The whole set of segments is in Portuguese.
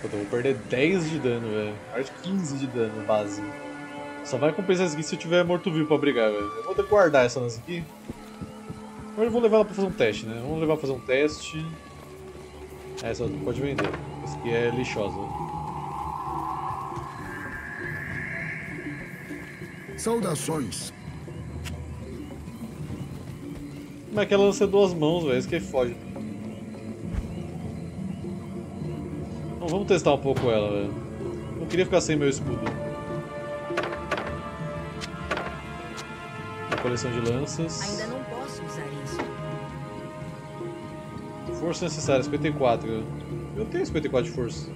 Puta, eu vou perder 10 de dano, velho. Mais de 15 de dano base. Só vai compensar isso aqui se eu tiver morto-vivo pra brigar, velho. Eu vou ter que guardar essa lance aqui. Agora eu vou levar ela pra fazer um teste, né? Vamos levar pra fazer um teste. Essa pode vender. Essa aqui é lixosa. Saudações. Mas aquela lança é duas mãos, velho. Isso que foge. Então vamos testar um pouco ela, velho. Não queria ficar sem meu escudo. Uma coleção de lanças. Ainda não posso usar isso. Força necessária, 54. Eu tenho 54 de força.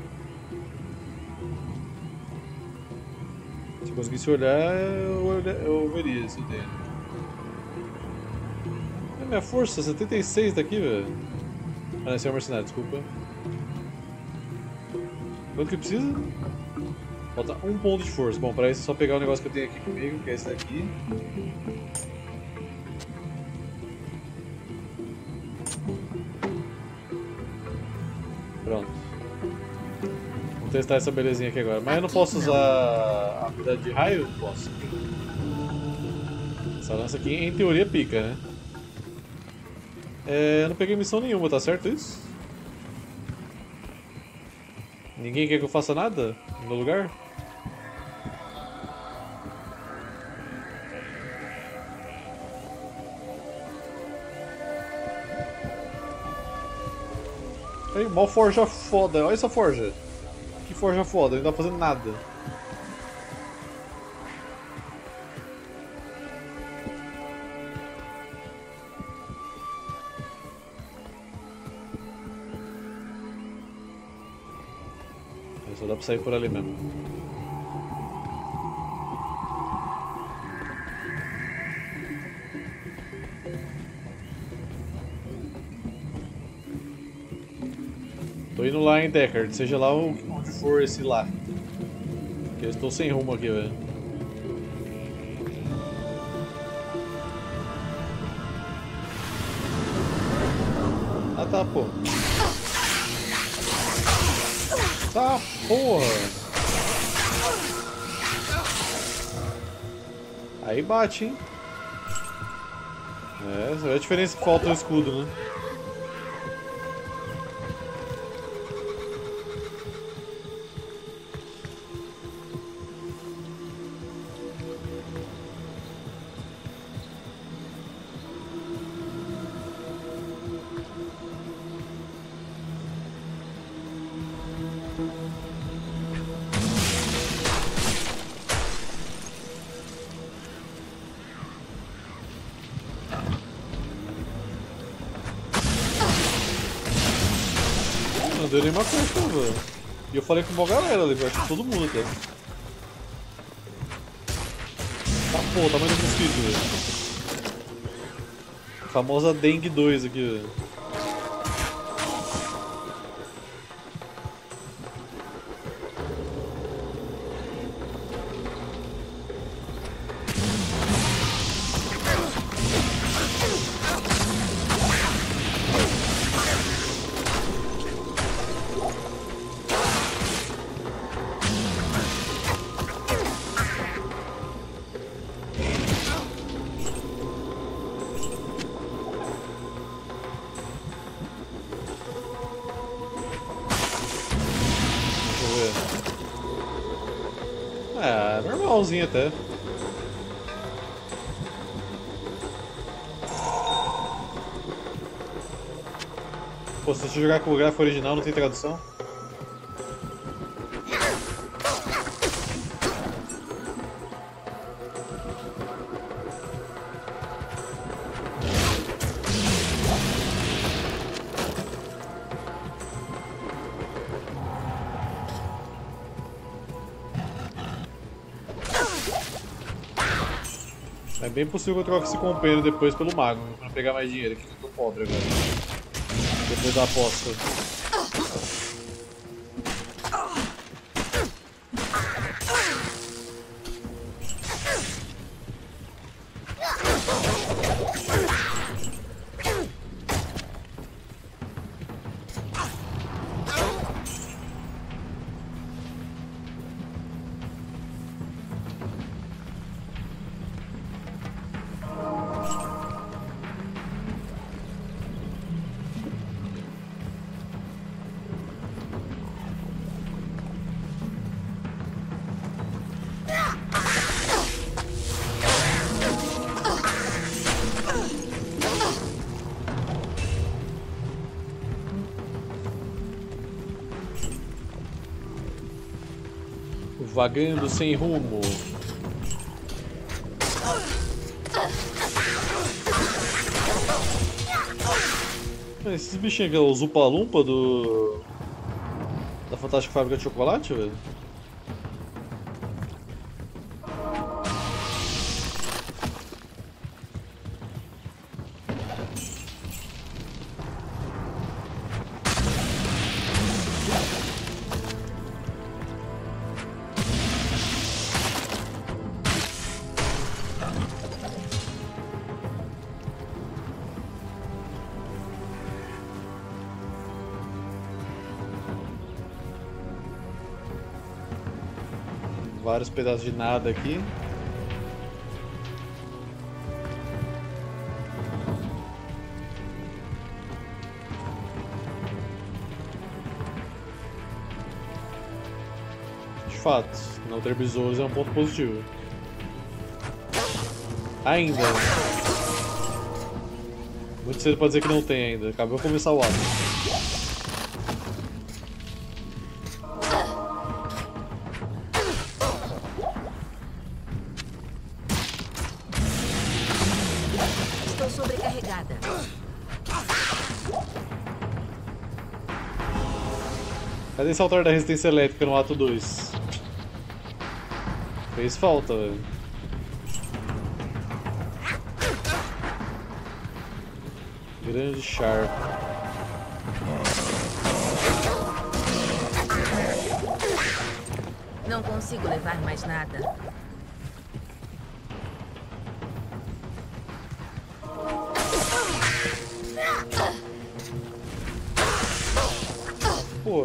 Se conseguisse olhar, eu veria se eu tenho. É minha força, 76 daqui, velho. Ah, esse é o mercenário, desculpa. Quanto que precisa? Falta 1 ponto de força. Bom, pra isso é só pegar o negócio que eu tenho aqui comigo, que é esse daqui. Pronto. Vamos testar essa belezinha aqui agora. Mas eu não posso usar a habilidade de raio? Posso. Essa lança aqui, em teoria, pica, né? Eu não peguei missão nenhuma, tá certo isso? Ninguém quer que eu faça nada no lugar? Aí, mó forja foda, olha essa forja. Que forja foda, não tá fazendo nada. Só dá pra sair por ali mesmo. Tô indo lá em Deckard, seja lá onde for esse lá. Porque eu estou sem rumo aqui, velho. Ah tá, pô. Tá, porra. Aí bate, hein. Essa é a diferença que falta o escudo, né? Não deu nenhuma festa, velho. E eu falei com uma galera ali, acho que todo mundo até. Tá, pô, tamanho do mosquito, velho. Famosa Dengue 2 aqui, velho. Normalzinho até. Pô, se você jogar com o gráfico original não tem tradução? É bem possível que eu troque esse companheiro depois pelo mago, pra pegar mais dinheiro, que eu tô pobre agora. Depois da aposta. Vagando sem rumo. Esses bichinhos aqui é os Upa-Lumpa da Fantástica Fábrica de Chocolate, velho? Vários pedaços de nada aqui. De fato, não ter besouros é um ponto positivo. Ainda. Muito cedo pra dizer que não tem ainda. Acabou de começar o ato. Sobrecarregada. Cadê esse altar da resistência elétrica no ato 2? Fez falta, velho. Grande Sharp. Não consigo levar mais nada. Pô.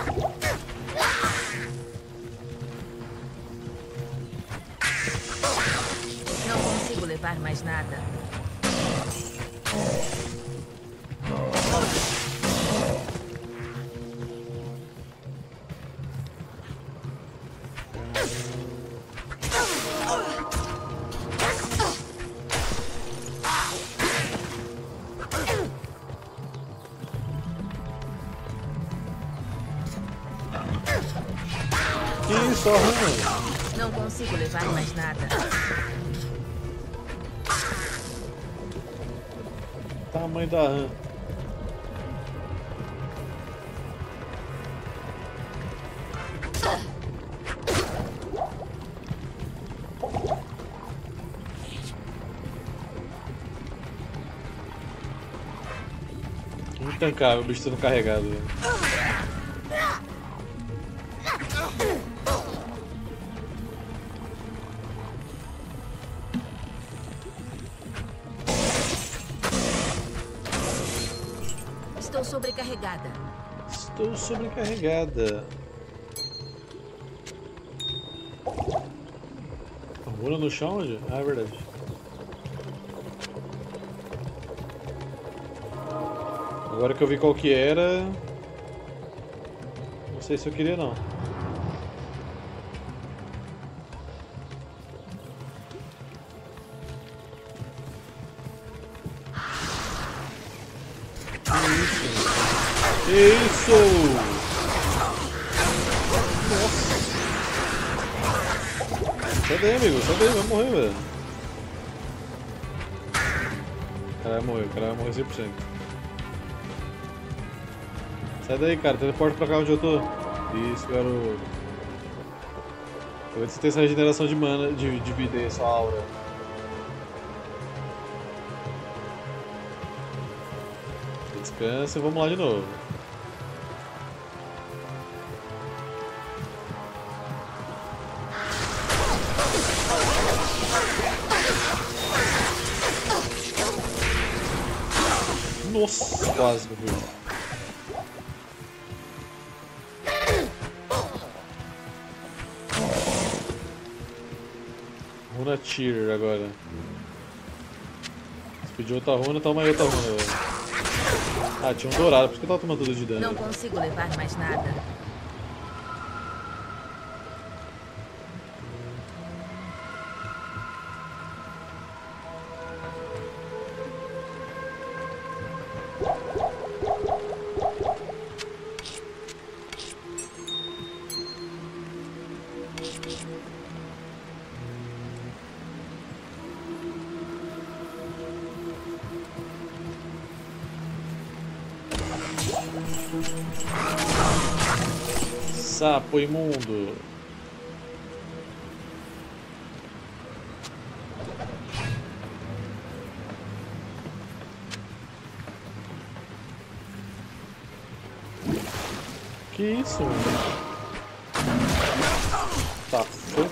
Não consigo levar mais nada. Que isso, arruma? Não consigo levar mais nada. Tamanho da RAM. Muito tancável, o bicho sendo carregado, velho. Estou sobrecarregada. Estou sobrecarregada. A mula no chão onde? Ah, é verdade. Agora que eu vi qual que era... Não sei se eu queria não. Isso! Nossa! Sai daí, amigo, sai daí, vai morrer, velho. O cara vai morrer 100%. Sai daí, cara, teleporta pra cá onde eu tô. Isso, garoto. Tô vendo se tem essa regeneração de mana, de vida aí, sua aura. Descansa e vamos lá de novo. Nossa, quase que eu fui. Runa Tear agora. Se pedir outra runa, toma aí outra runa, velho. Ah, tinha um dourado, por isso que eu tava tomando tudo de dano. Não consigo levar mais nada. Sapo imundo. Que isso? Tá, fuck.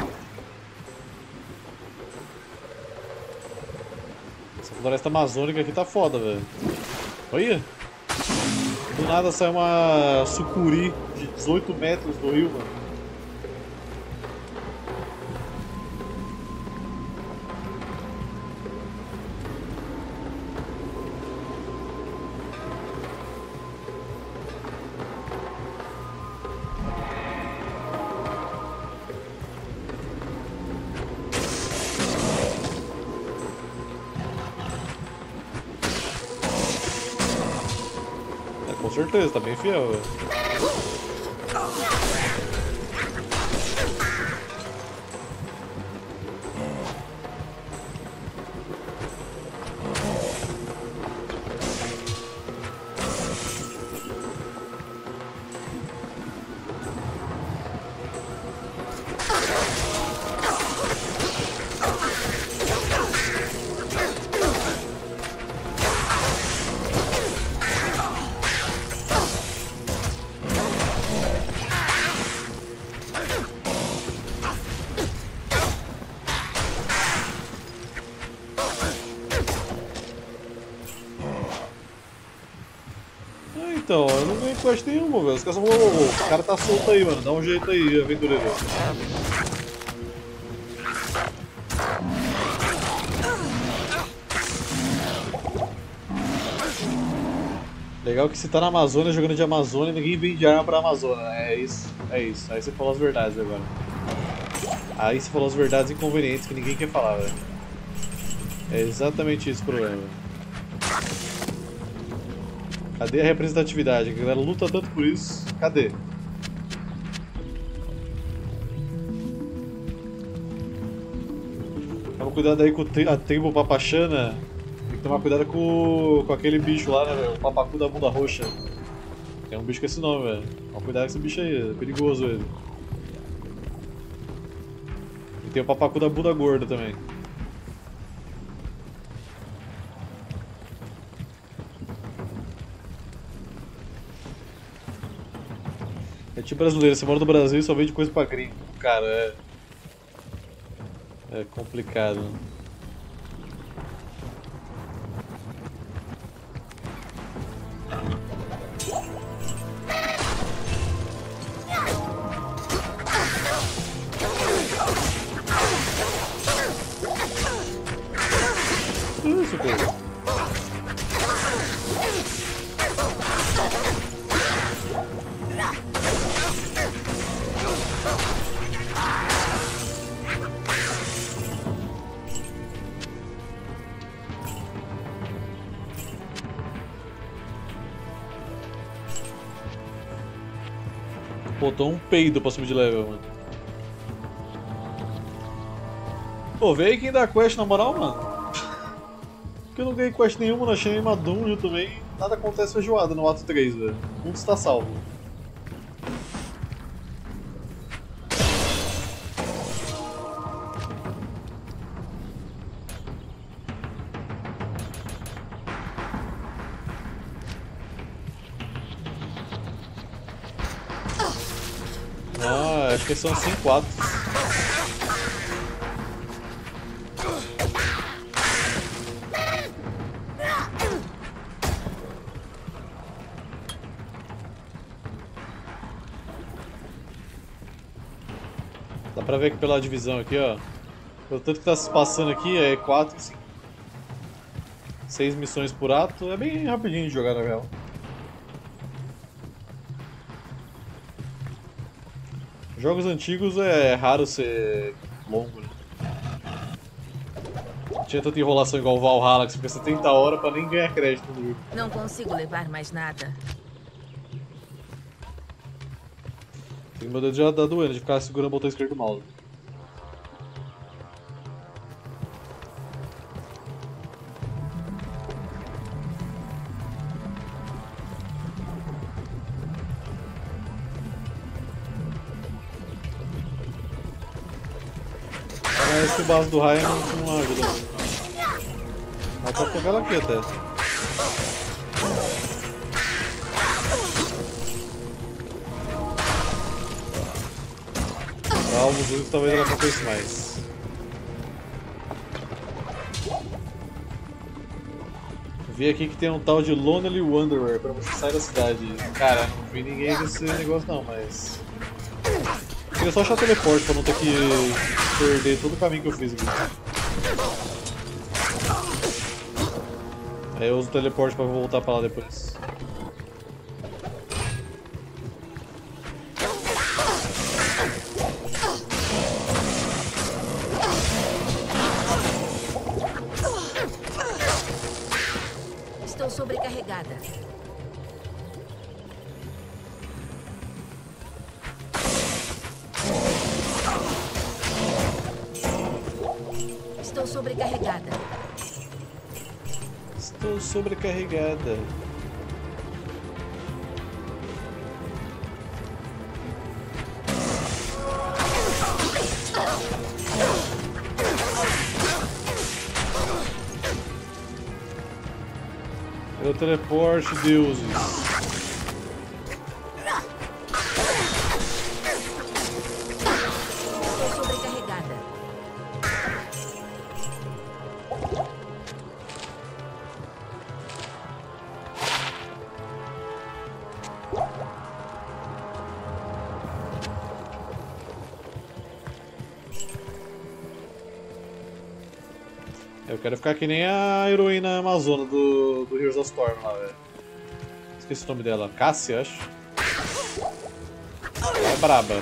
Essa floresta amazônica aqui tá foda, velho. Olha! Do nada sai uma sucuri de 18 metros do rio, mano. Com certeza, tá bem fiel, velho. Então, eu não ganhei quest nenhuma, velho. Os caras falaram, o cara tá solto aí, mano. Dá um jeito aí, aventureiro. Legal que se tá na Amazônia, jogando de Amazônia, ninguém vende arma pra Amazônia. É isso, é isso. Aí você falou as verdades agora. Aí você falou as verdades inconvenientes que ninguém quer falar, velho. É exatamente isso o problema. Cadê a representatividade? A galera luta tanto por isso. Cadê? Toma cuidado aí com a tribo Papachana. Tem que tomar cuidado com aquele bicho lá, né, velho? O papacu da bunda roxa. Tem um bicho com esse nome, velho. Toma cuidado com esse bicho aí, é perigoso ele. E tem o papacu da bunda gorda também. É tipo brasileiro, você mora no Brasil e só vende coisa pra gringo. Cara, é complicado. Isso, cara. Botou um peido pra subir de level, mano. Pô, vê aí quem dá quest na moral, mano. Porque eu não ganhei quest nenhuma, não achei nenhuma dungeon também. Nada acontece feijoada no ato 3, velho. O mundo está salvo. Ah, acho que são 5-4. Dá pra ver aqui pela divisão aqui, ó. Pelo tanto que tá se passando aqui, é 4 e 5. 6 missões por ato, é bem rapidinho de jogar na real. Jogos antigos é raro ser longo, né? Não tinha tanta enrolação igual o Valhalla, que você fica 70 horas pra nem ganhar crédito no jogo. Não consigo levar mais nada. Meu dedo já tá doendo de ficar segurando o botão esquerdo do mouse. Parece que o básico do Ryan não ajuda. Mas pode pegar ela aqui até. Pra alvos únicos talvez ela compense mais. Vi aqui que tem um tal de Lonely Wanderer pra você sair da cidade. Cara, não vi ninguém nesse negócio não, mas... queria só achar o teleporte pra não ter que perder todo o caminho que eu fiz aqui. Aí eu uso o teleporte pra voltar pra lá depois. Estou sobrecarregada. Estou sobrecarregada. Estou sobrecarregada. Meu teleporte, deuses. Estou sobrecarregada. Eu quero ficar que nem a heroína amazona do Heroes of Storm lá, velho. Esqueci o nome dela. Cassia, acho. Ela é braba.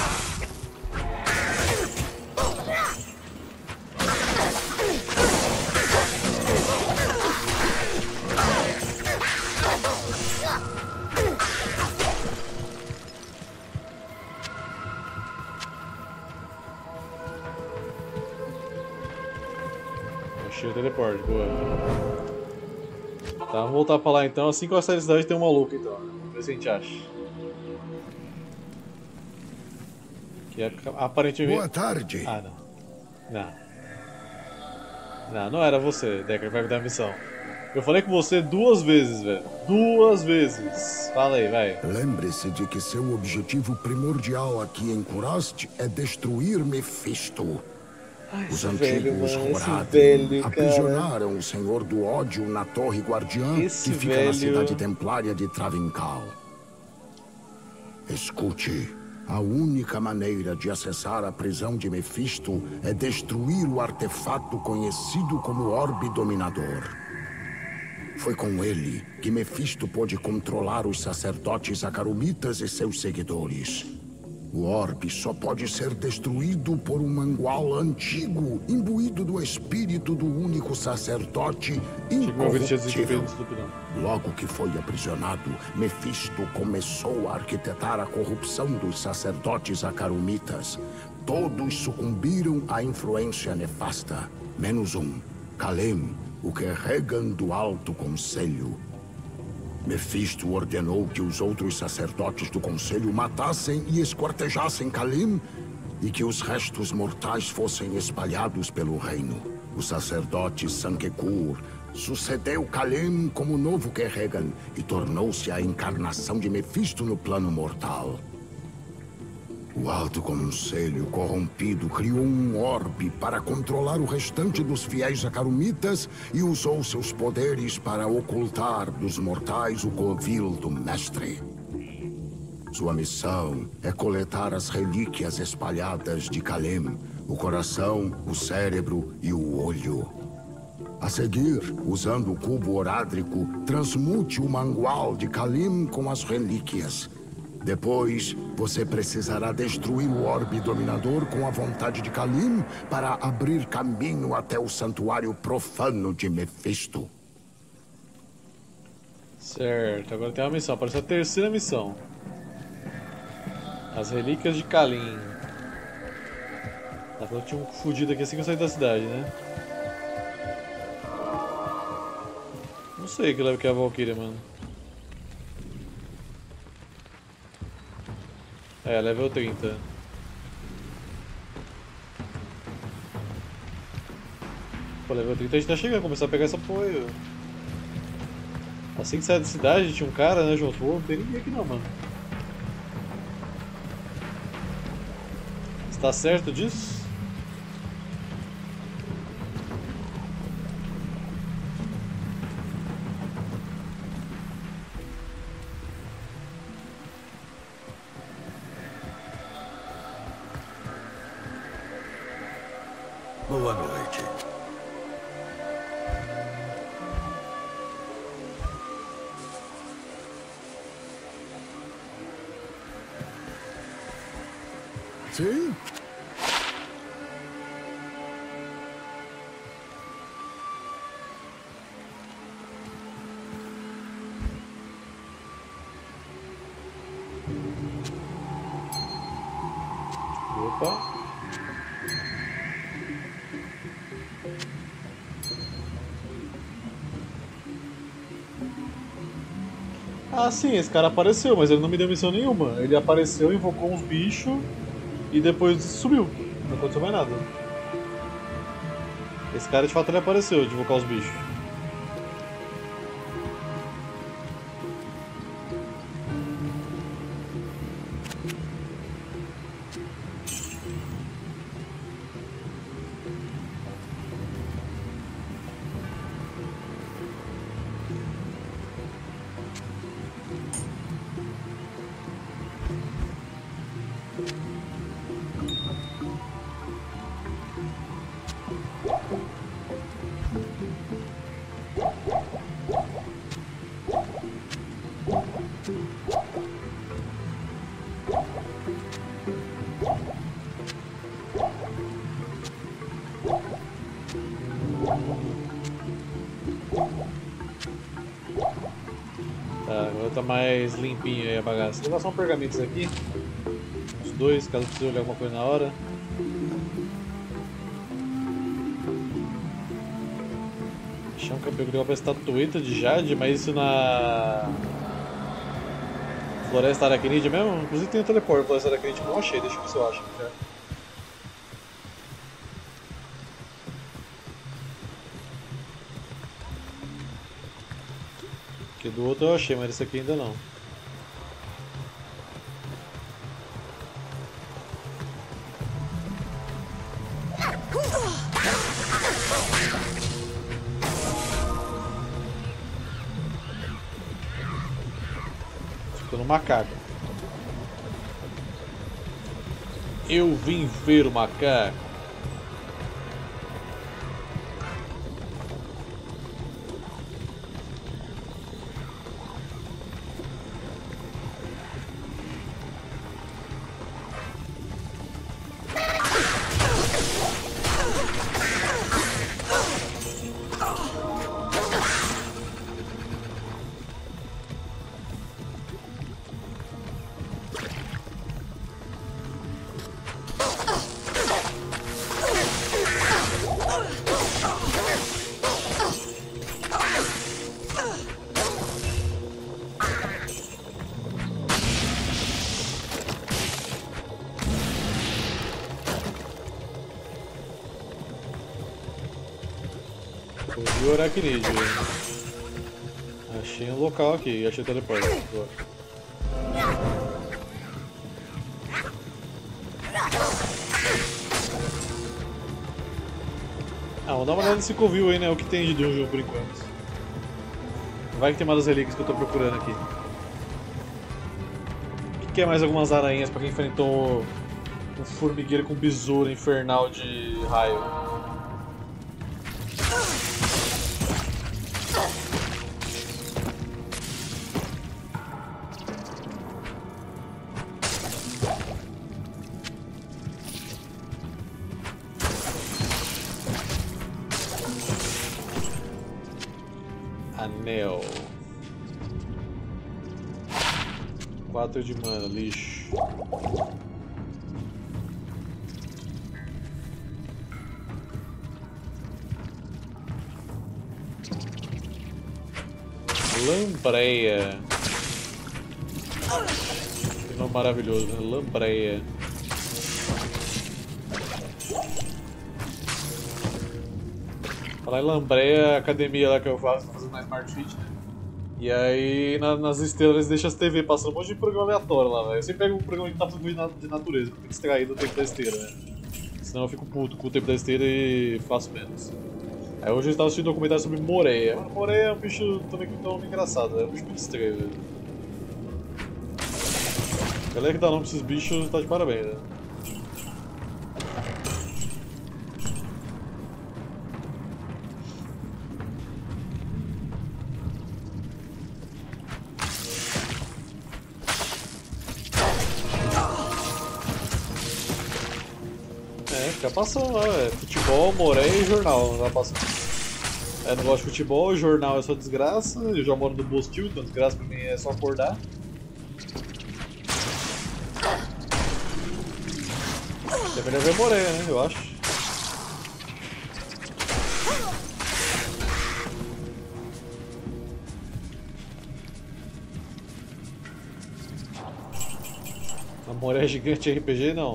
Achei o teleporte, boa. Tá, vamos voltar pra lá então. Assim que eu sair da cidade tem um maluco então. Vamos ver se a gente acha. Que é aparentemente. Boa tarde. Ah, não. Não era você, Decker, que vai me dar a missão. Eu falei com você 2 vezes, velho. 2 vezes. Fala aí, vai. Lembre-se de que seu objetivo primordial aqui em Kurast é destruir Mephisto. Os antigos Horadrim aprisionaram o Senhor do Ódio na Torre Guardiã que fica na cidade templária de Travincal. Escute, a única maneira de acessar a prisão de Mephisto é destruir o artefato conhecido como Orbe Dominador. Foi com ele que Mephisto pôde controlar os sacerdotes Akarumitas e seus seguidores. O orbe só pode ser destruído por um mangual antigo, imbuído do espírito do único sacerdote incorruptível. Logo que foi aprisionado, Mephisto começou a arquitetar a corrupção dos sacerdotes Akarumitas. Todos sucumbiram à influência nefasta, menos um, Kalem, o Kerregan do Alto Conselho. Mephisto ordenou que os outros sacerdotes do Conselho matassem e esquartejassem Kalem e que os restos mortais fossem espalhados pelo reino. O sacerdote Sankekur sucedeu Kalem como novo Kerregan e tornou-se a encarnação de Mephisto no plano mortal. O Alto Conselho corrompido criou um orbe para controlar o restante dos fiéis Akarumitas e usou seus poderes para ocultar dos mortais o covil do Mestre. Sua missão é coletar as relíquias espalhadas de Kalem, o coração, o cérebro e o olho. A seguir, usando o cubo orádrico, transmute o mangual de Kalem com as relíquias. Depois, você precisará destruir o orbe dominador com a vontade de Kalem para abrir caminho até o santuário profano de Mephisto. Certo, agora tem uma missão. Apareceu a 3ª missão. As relíquias de Kalem. Tá falando que tinha um fudido aqui assim que eu saí da cidade, né? Não sei que level que é a Valkyria, mano. É, level 30. Pô, level 30 a gente tá chegando, começar a pegar esse apoio. Assim que sai da cidade tinha um cara, né, junto. Pô, não tem ninguém aqui não, mano. Você tá certo disso? Boa noite. Sim? Opa. Ah, sim, esse cara apareceu, mas ele não me deu missão nenhuma. Ele apareceu, invocou uns bichos e depois sumiu. Não aconteceu mais nada. Esse cara de fato ele apareceu de invocar os bichos. Tá, agora tá mais limpinho aí a bagaça. Vou levar só um pergaminhos aqui. Uns dois, caso precise olhar alguma coisa na hora. Chão que eu peguei uma estatueta de Jade, mas isso na Floresta Aracnide mesmo? Inclusive tem um teleporte na Floresta Aracnide que eu não achei, deixa eu ver se eu acho. Já. Porque do outro eu achei, mas esse aqui ainda não. Ficou no macaco. Eu vim ver o macaco. E o Aracnide. Achei um local aqui, achei o teleporte. Boa. Ah, vamos dar uma olhada nesse covil aí, né? O que tem de dungeon por enquanto. Vai que tem uma das relíquias que eu tô procurando aqui. O que é mais algumas aranhas pra quem enfrentou um formigueiro com besouro infernal de raio? Anel. 4 de mana, lixo. Lambreia. Que nome maravilhoso, né? Lambreia. Lá em Lambreia, a academia lá que eu faço, tô fazendo na Smart Fit, né? E aí nas estrelas eles deixam as TV passando um monte de programa aleatório lá, velho. Eu sempre pego um programa que tá falando de natureza, pra ficar distraído do tempo da esteira, né? Senão eu fico puto com o tempo da esteira e faço menos. Aí hoje eu estava assistindo um documentário sobre Moreia. Moreia é um bicho também que tão engraçado, é um bicho muito estranho, velho. A galera que dá nome pra esses bichos tá de parabéns, né? Fica passando lá, futebol, Moreia e jornal, não tá passando. Não gosto de futebol, jornal é só desgraça, eu já moro no Bostil, então desgraça pra mim é só acordar. É melhor ver Moreia, né, eu acho. A Moreia gigante RPG não.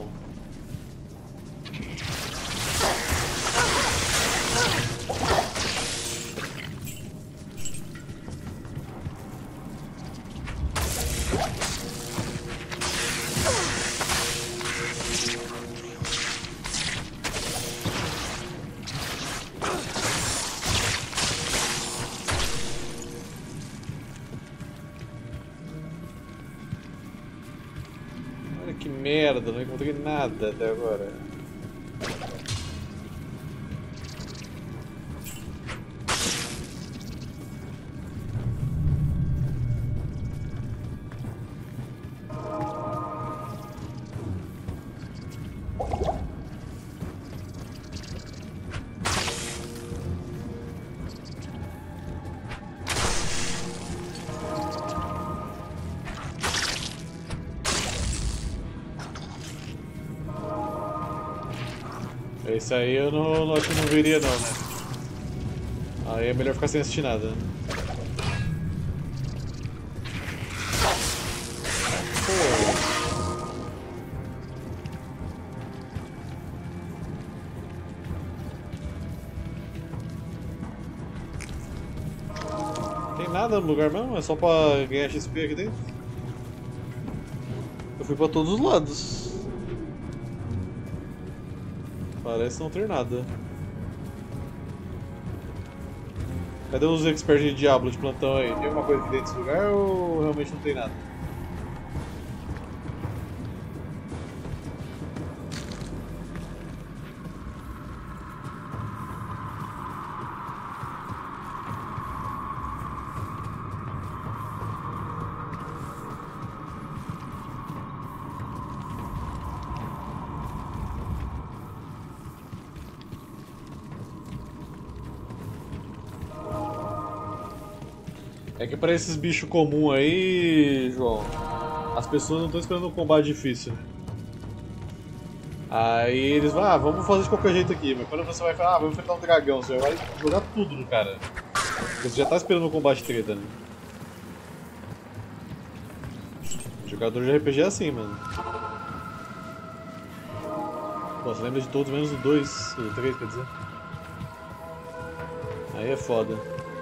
Que merda, não encontrei nada até agora. Esse aí eu não acho que não veria não, né? Aí é melhor ficar sem assistir nada. Pô. Tem nada no lugar mesmo? É só pra ganhar XP aqui dentro? Eu fui pra todos os lados. Parece não ter nada. Cadê os experts de Diablo de plantão aí? Tem alguma coisa aqui dentro desse lugar ou realmente não tem nada? É que pra esses bichos comuns aí, João, as pessoas não estão esperando um combate difícil, né? Aí eles vão, vamos fazer de qualquer jeito aqui, mas quando você vai falar, vamos enfrentar um dragão, você vai jogar tudo no cara. Porque você já tá esperando um combate treta, né? O jogador de RPG é assim, mano. Pô, você lembra de todos menos o 2, o 3, quer dizer. Aí é foda.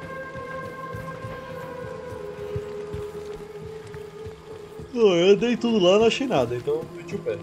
Eu andei tudo lá, não achei nada, então meti o pé.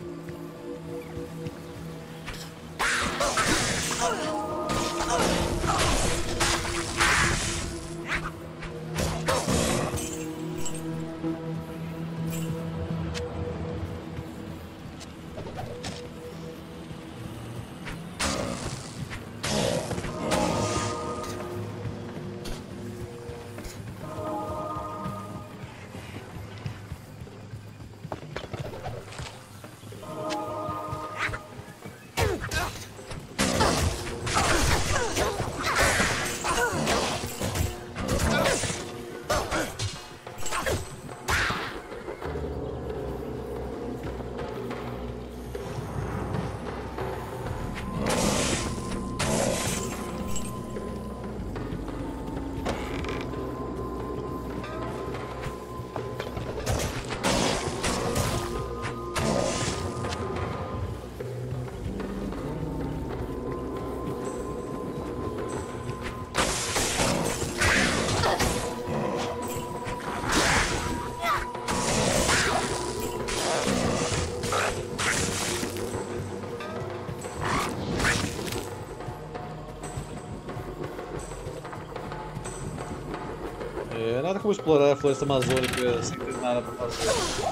nada como explorar a floresta amazônica sem ter nada pra fazer.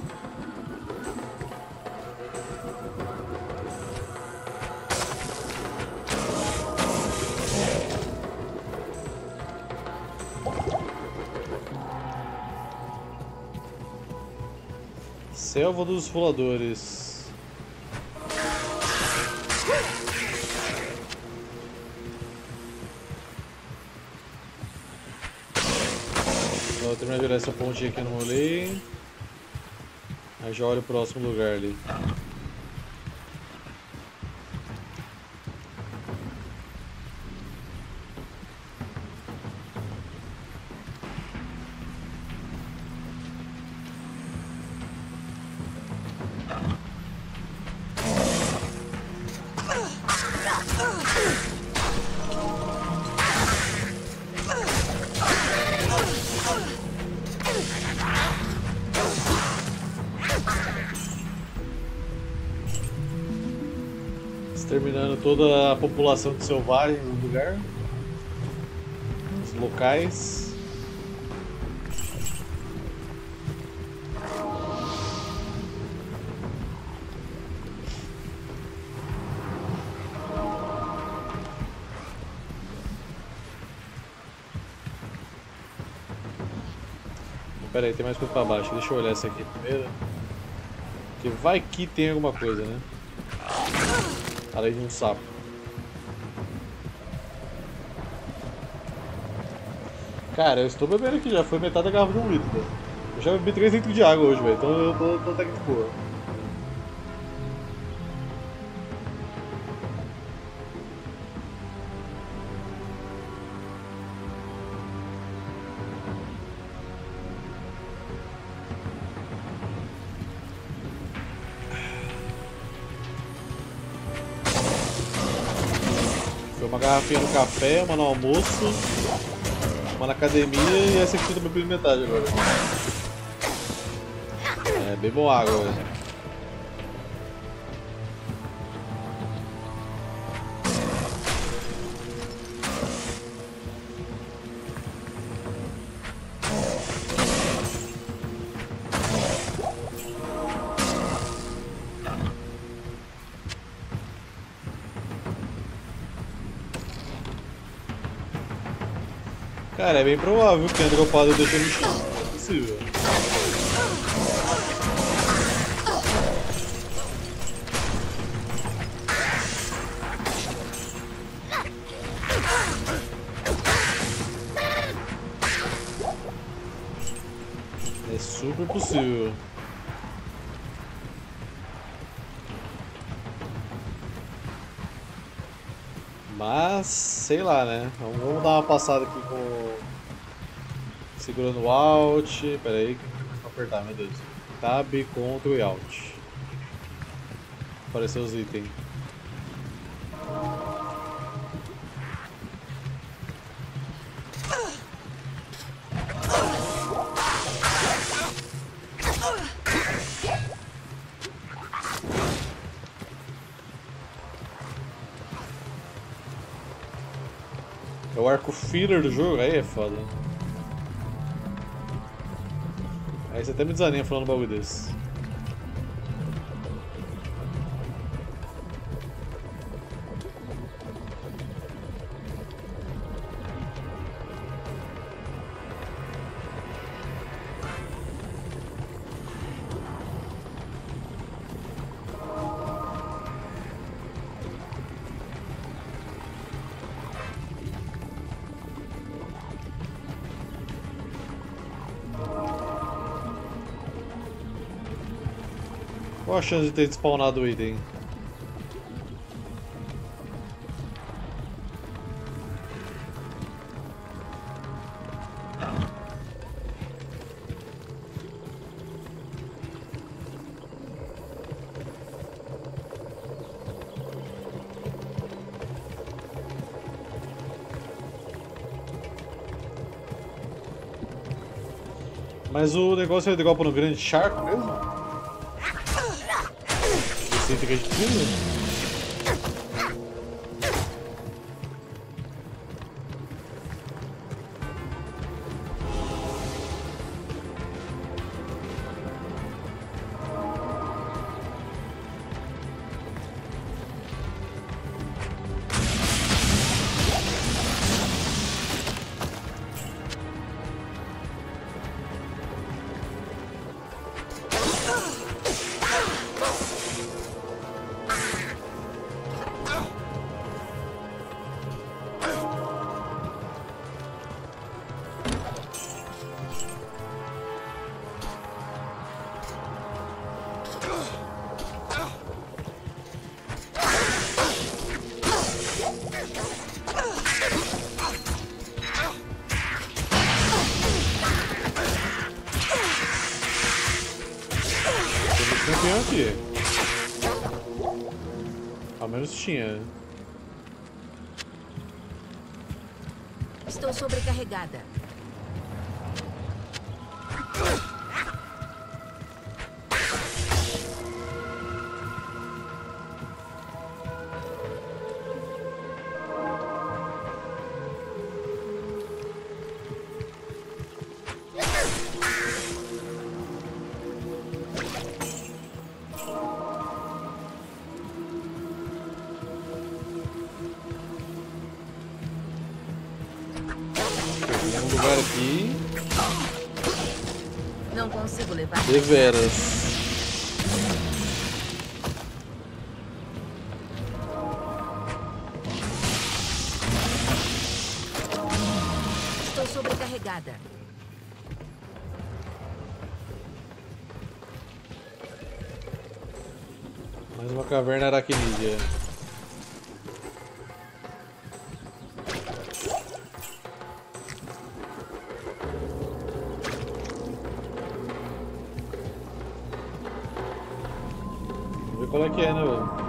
Selva dos Roladores. Vou terminar de virar essa ponte aqui no rolê. Aí já olho o próximo lugar ali. Exterminando toda a população de selvagens no lugar. Os locais. Pera aí, tem mais coisa pra baixo. Deixa eu olhar essa aqui primeiro. Porque vai que tem alguma coisa, né? Além de um sapo. Cara, eu estou bebendo aqui já. Foi metade da garrafa de 1 litro, velho. Eu já bebi 3 litros de água hoje, velho. Então eu tô até que de boa. Uma garrafinha no café, uma no almoço, uma na academia e essa aqui também pela metade agora. É, bebam água, velho. Cara, é bem provável que tenha dropado e deixou no chão. Não é possível. É super possível. Mas, sei lá, né? Vamos dar uma passada aqui com... Segurando o Alt. Pera aí, vou apertar, meu Deus. Tab, Ctrl e Alt. Apareceu os itens. É o arco filler do jogo, aí é foda. Aí você até me desanima falando um bagulho desse. Qual a chance de ter despawnado o item? Mas o negócio é dropa no grande charco mesmo? Esse item que a gente precisa? existia. Ao menos tinha. Estou sobrecarregada. Tem um lugar aqui. Não consigo levar. Deveras. Estou sobrecarregada. Mais uma caverna aracnídea. Vamos ver qual é que é, né, velho?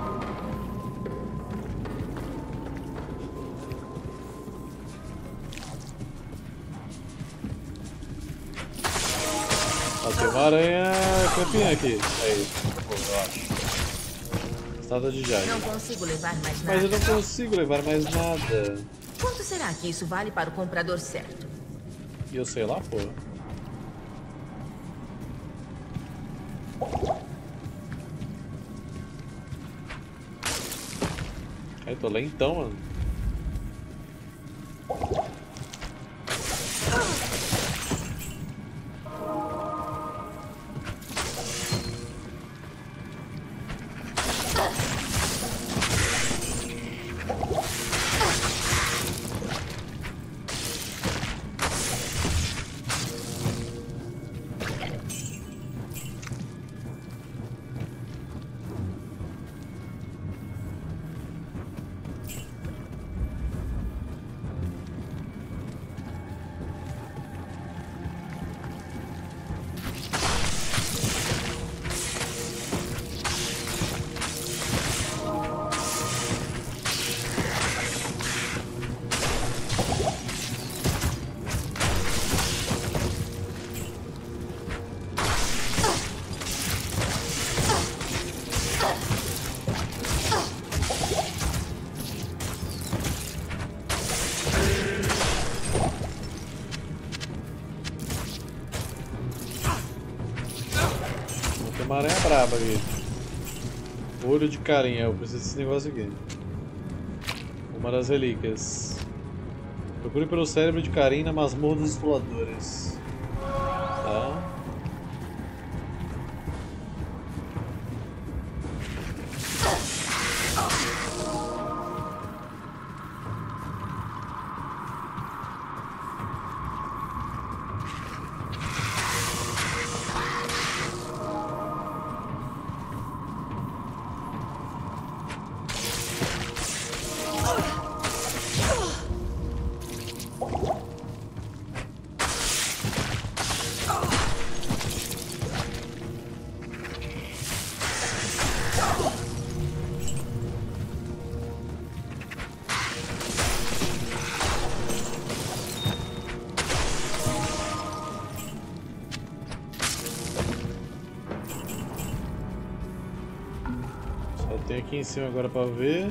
Ó, tem uma aranha campeã aqui. Aí, pô, eu acho. Estada de jade. Não consigo levar mais nada. Mas eu não consigo levar mais nada. Quanto será que isso vale para o comprador certo? E eu sei lá, pô. Ai, tô lentão, mano. Tem uma aranha braba aqui. Olho de carinha, eu preciso desse negócio aqui. Uma das relíquias. Procure pelo cérebro de Karim na masmorra dos exploradores. Tá. Só tem aqui em cima agora pra ver.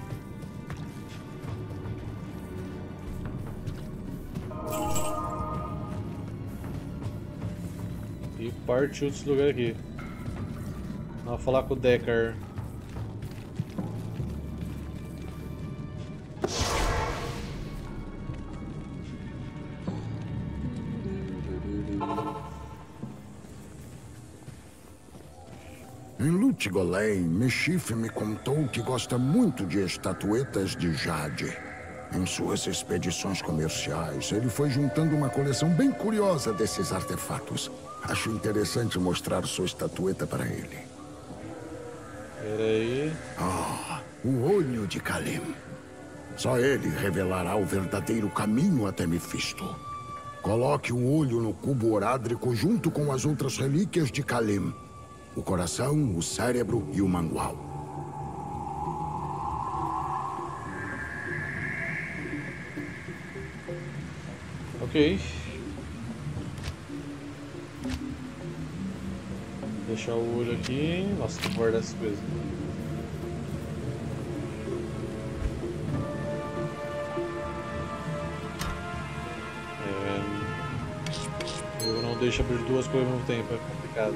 E partiu desse lugar aqui. Vamos falar com o Deckard. Em Lutgolém, Meshif me contou que gosta muito de estatuetas de jade. Em suas expedições comerciais, ele foi juntando uma coleção bem curiosa desses artefatos. Acho interessante mostrar sua estatueta para ele. Peraí. Ah, o olho de Kalim. Só ele revelará o verdadeiro caminho até Mefisto. Coloque o olho no cubo orádrico junto com as outras relíquias de Kalim. O coração, o cérebro e o mangual. Ok. Deixar o olho aqui. Nossa, tem que guardar essas coisas. Eu não deixo abrir duas coisas ao mesmo tempo, é complicado.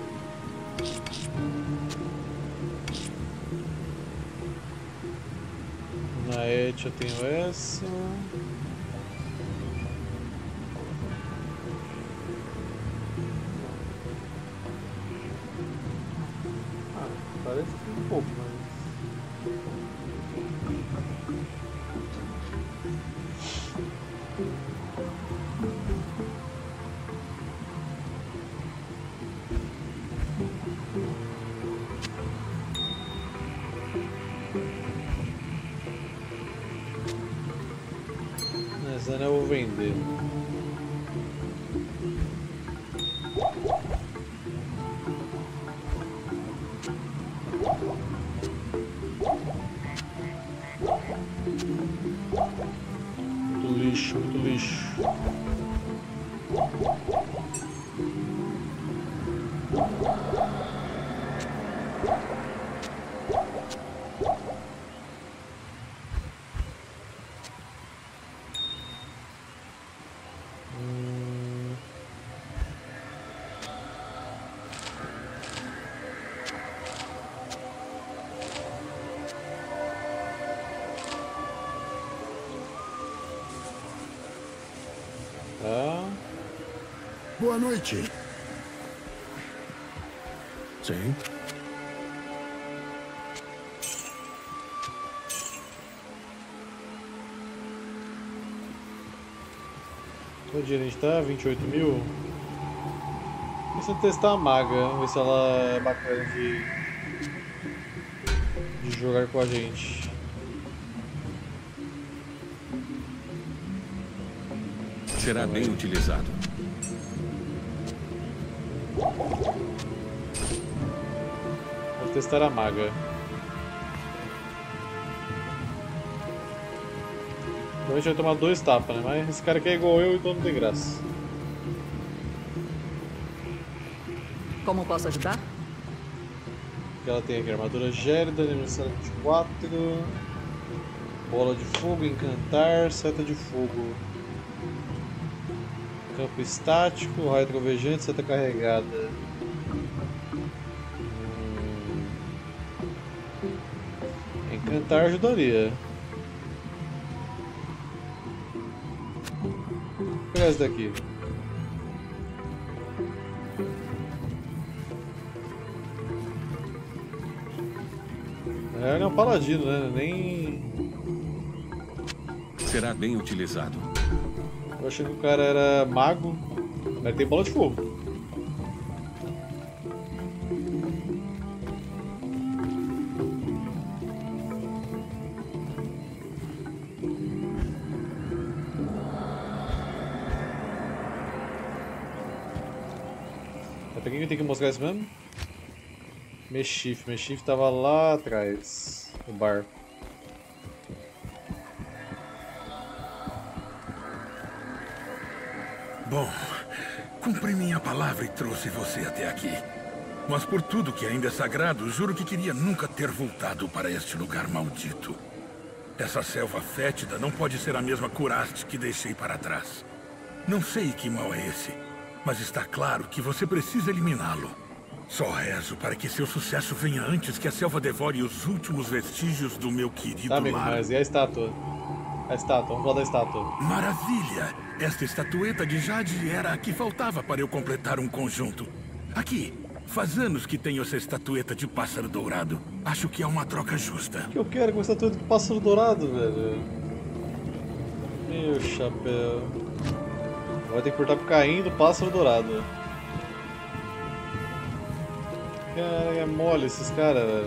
Na Et eu tenho essa. Parece que um pouco, mas... Essa eu vou vender. Muito lixo, muito lixo. Tá. Boa noite. Sim. Quanto dinheiro a gente tá? 28 mil? Preciso testar a maga, vamos ver se ela é bacana de jogar com a gente. Será bem utilizado. Vou testar a maga. Então a gente vai tomar 2 tapas, né? Mas esse cara aqui é igual eu, então não tem graça. Como posso ajudar? O que ela tem aqui? Armadura gélida, aniversário 24. Bola de fogo, encantar, seta de fogo. Campo estático, raio trovejante, seta carregada. Encantar ajudaria. Vou pegar esse daqui. Ele é um paladino, né? Nem... Será bem utilizado. Eu achei que o cara era mago, mas tem bola de fogo. Pra quem tem que mostrar isso mesmo? Meshif tava lá atrás, no bar. Bom, cumpri minha palavra e trouxe você até aqui. Mas por tudo que ainda é sagrado, juro que queria nunca ter voltado para este lugar maldito. Essa selva fétida não pode ser a mesma Curaste que deixei para trás. Não sei que mal é esse, mas está claro que você precisa eliminá-lo. Só rezo para que seu sucesso venha antes que a selva devore os últimos vestígios do meu querido Tá, amigo, lar. mas e a estátua? A estátua, vamos falar da estátua. Maravilha! Esta estatueta de Jade era a que faltava para eu completar um conjunto. Aqui, faz anos que tenho essa estatueta de pássaro dourado. Acho que é uma troca justa. O que eu quero com essa estátua de pássaro dourado, velho? Meu chapéu. Vai ter que cortar pro Caim do pássaro dourado. Cara, é mole esses caras, velho.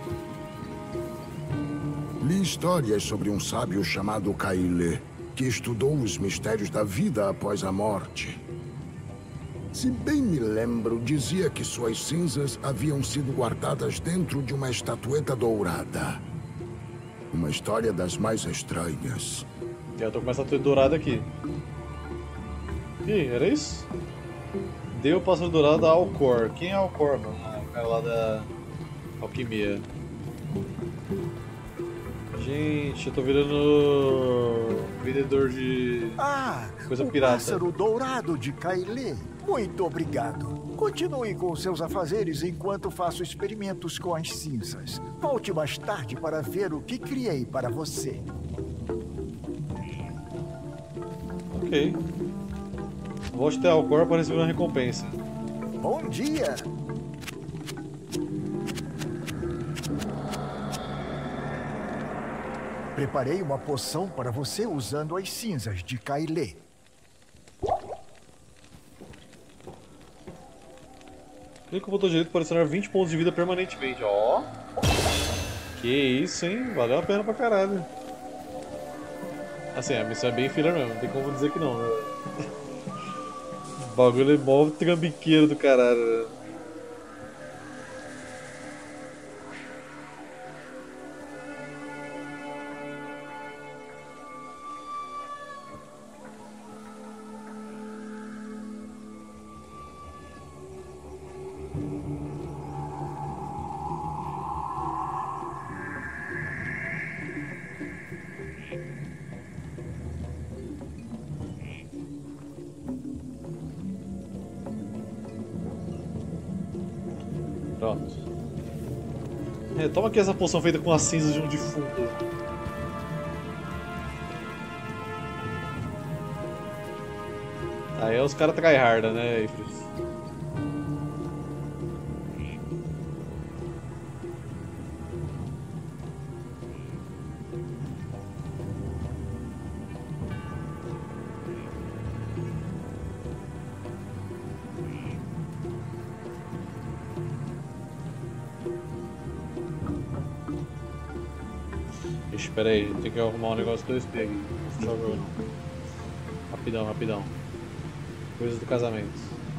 Li histórias sobre um sábio chamado Kaile, que estudou os mistérios da vida após a morte. Se bem me lembro, dizia que suas cinzas haviam sido guardadas dentro de uma estatueta dourada. Uma história das mais estranhas. Eu tô com uma estatueta dourada aqui. Ih, era isso? Deu o pássaro dourado a Alcor. Quem é Alcor, mano? Ah, o cara lá da alquimia. Gente, eu tô virando vendedor de coisa pirata. Pássaro dourado de Kailê. Muito obrigado. Continue com seus afazeres enquanto faço experimentos com as cinzas. Volte mais tarde para ver o que criei para você. Ok. Volte até Alcor para receber uma recompensa. Bom dia! Preparei uma poção para você usando as cinzas de Kailê. Clique com o botão direito para adicionar 20 pontos de vida permanentemente. Ó. Que isso, hein? Valeu a pena pra caralho. Assim, a missão é bem filler mesmo, não tem como dizer que não, né? O bagulho é mó trambiqueiro do caralho, né? Pronto. Toma aqui essa poção feita com as cinzas de um defunto. Aí os caras tryhard, né, Ifris? Espera aí, tem que arrumar um negócio do SP aqui. Por favor. Rapidão, rapidão. Coisas do casamento.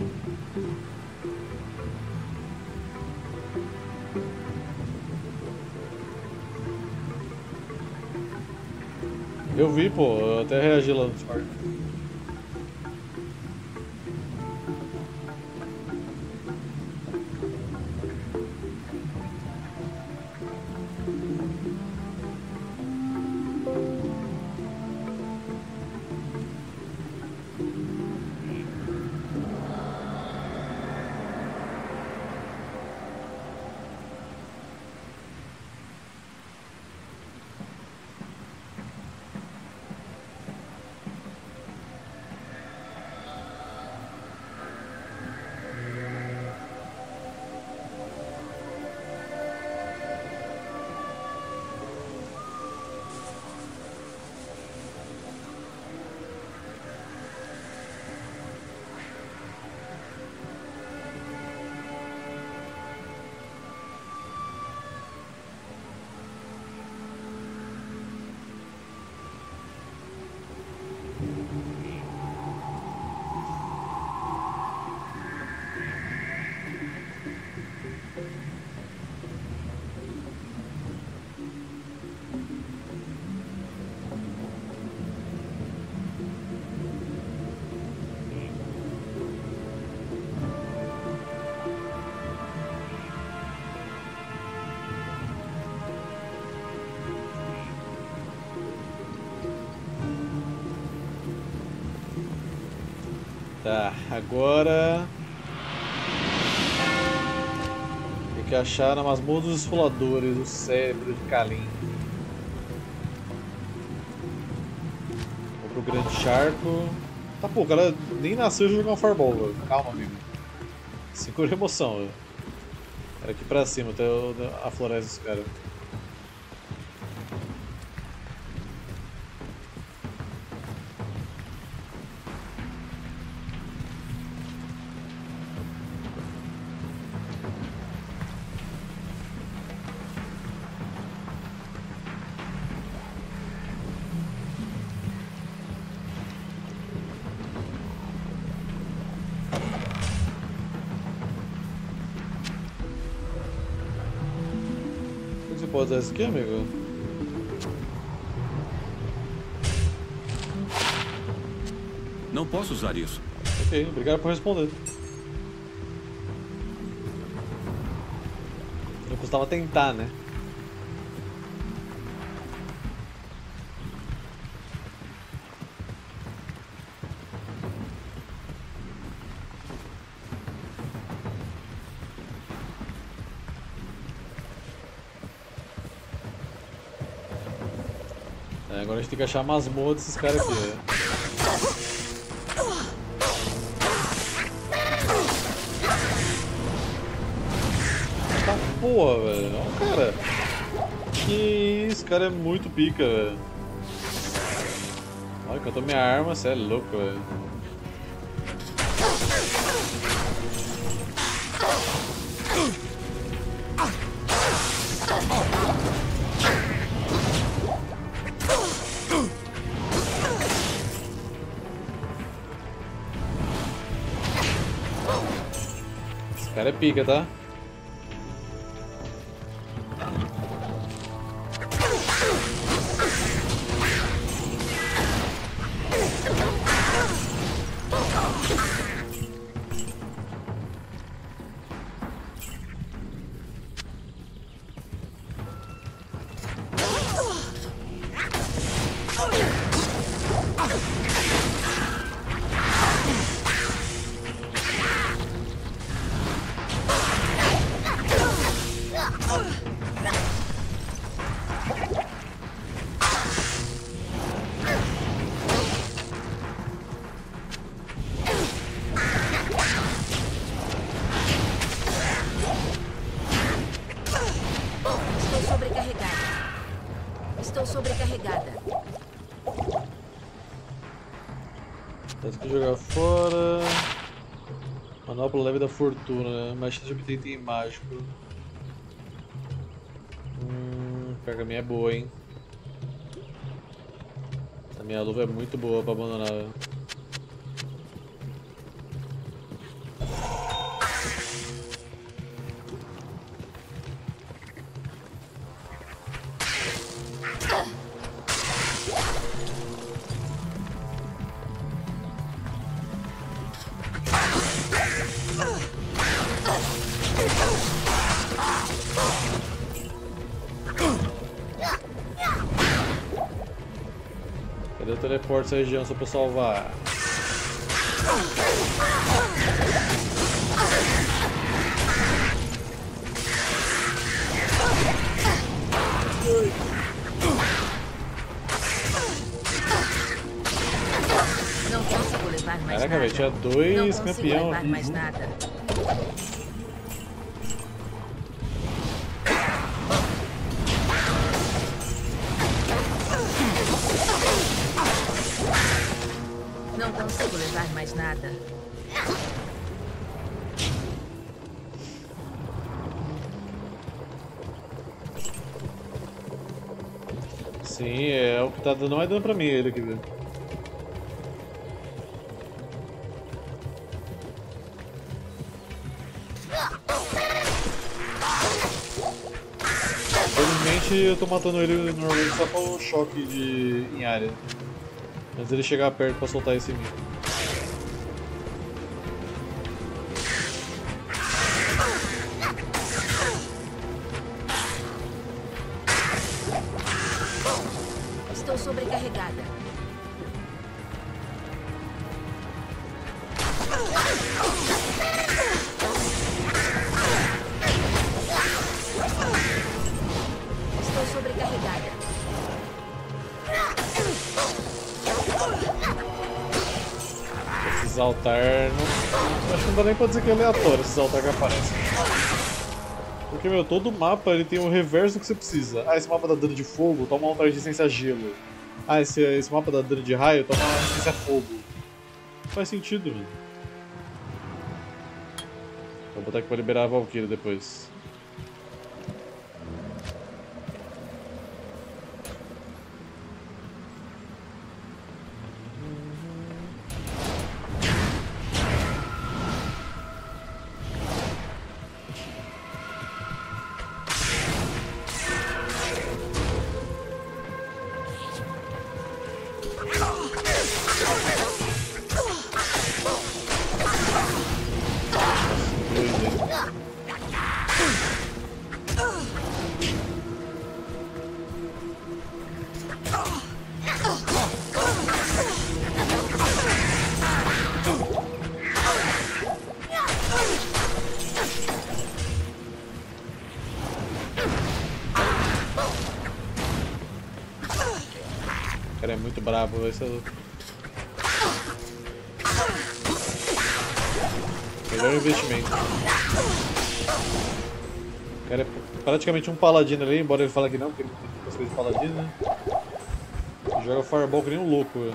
Eu vi, pô, eu até reagi lá no Discord. Tá, agora tem que achar na masmorra dos esfoladores o cérebro de Kalim. Vou pro grande charco. Tá, pô, o cara nem nasceu e jogou um fireball, velho. Calma, amigo. Segura a emoção, velho. Era aqui pra cima, até a floresta dos caras. pode usar isso aqui, amigo? Não posso usar isso. Ok, obrigado por responder. Não custava tentar, né? Agora a gente tem que achar a masmorra desses caras aqui, né? Tá porra, velho. Olha o cara. Que isso, cara é muito pica, velho. Olha, cantou minha arma, cê é louco, velho. Esse cara é pica, tá? Estou sobrecarregada. Tem que jogar fora. Manopla leve da fortuna, mais chance de obter item mágico. Pior a minha é boa, hein? A minha luva é muito boa pra abandonar. Cadê o teleporte dessa região só pra salvar? Não consigo levar mais Caraca, nada. velho, tinha Não dois consigo campeões levar aqui. mais nada. Não consigo levar mais nada. Sim, é o que tá dando mais dano pra mim, ele aqui, velho. Infelizmente eu tô matando ele normalmente só com o choque em área. Antes dele chegar perto pra soltar esse em mim. Estou sobrecarregada. Estou sobrecarregada. Esses altar não... Acho que não dá nem pra dizer que é aleatório esses altar que aparecem. Porque, meu, todo mapa ele tem o reverso do que você precisa. Ah, esse mapa dá dano de fogo, toma um altar de resistência a gelo. Ah, esse mapa dá dano de raio, toma uma resistência a fogo. Não faz sentido, velho. Vou botar aqui pra liberar a Valkyria depois. O cara é muito brabo, vai ser. Melhor investimento. O cara é praticamente um paladino ali, embora ele fale que não, porque ele não tem coisa de paladino, né? Ele joga fireball que nem um louco, velho.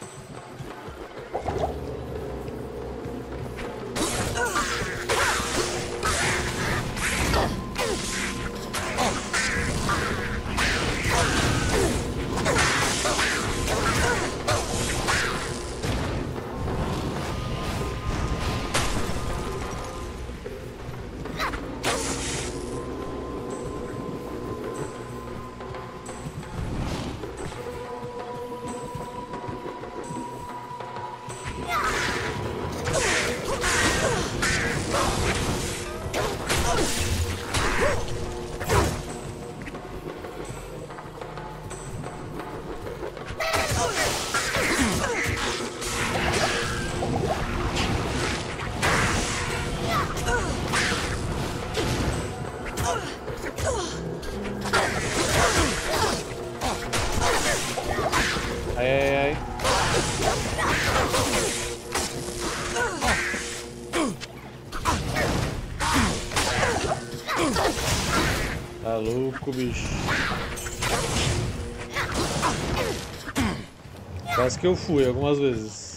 Tá louco, bicho. Quase que eu fui algumas vezes.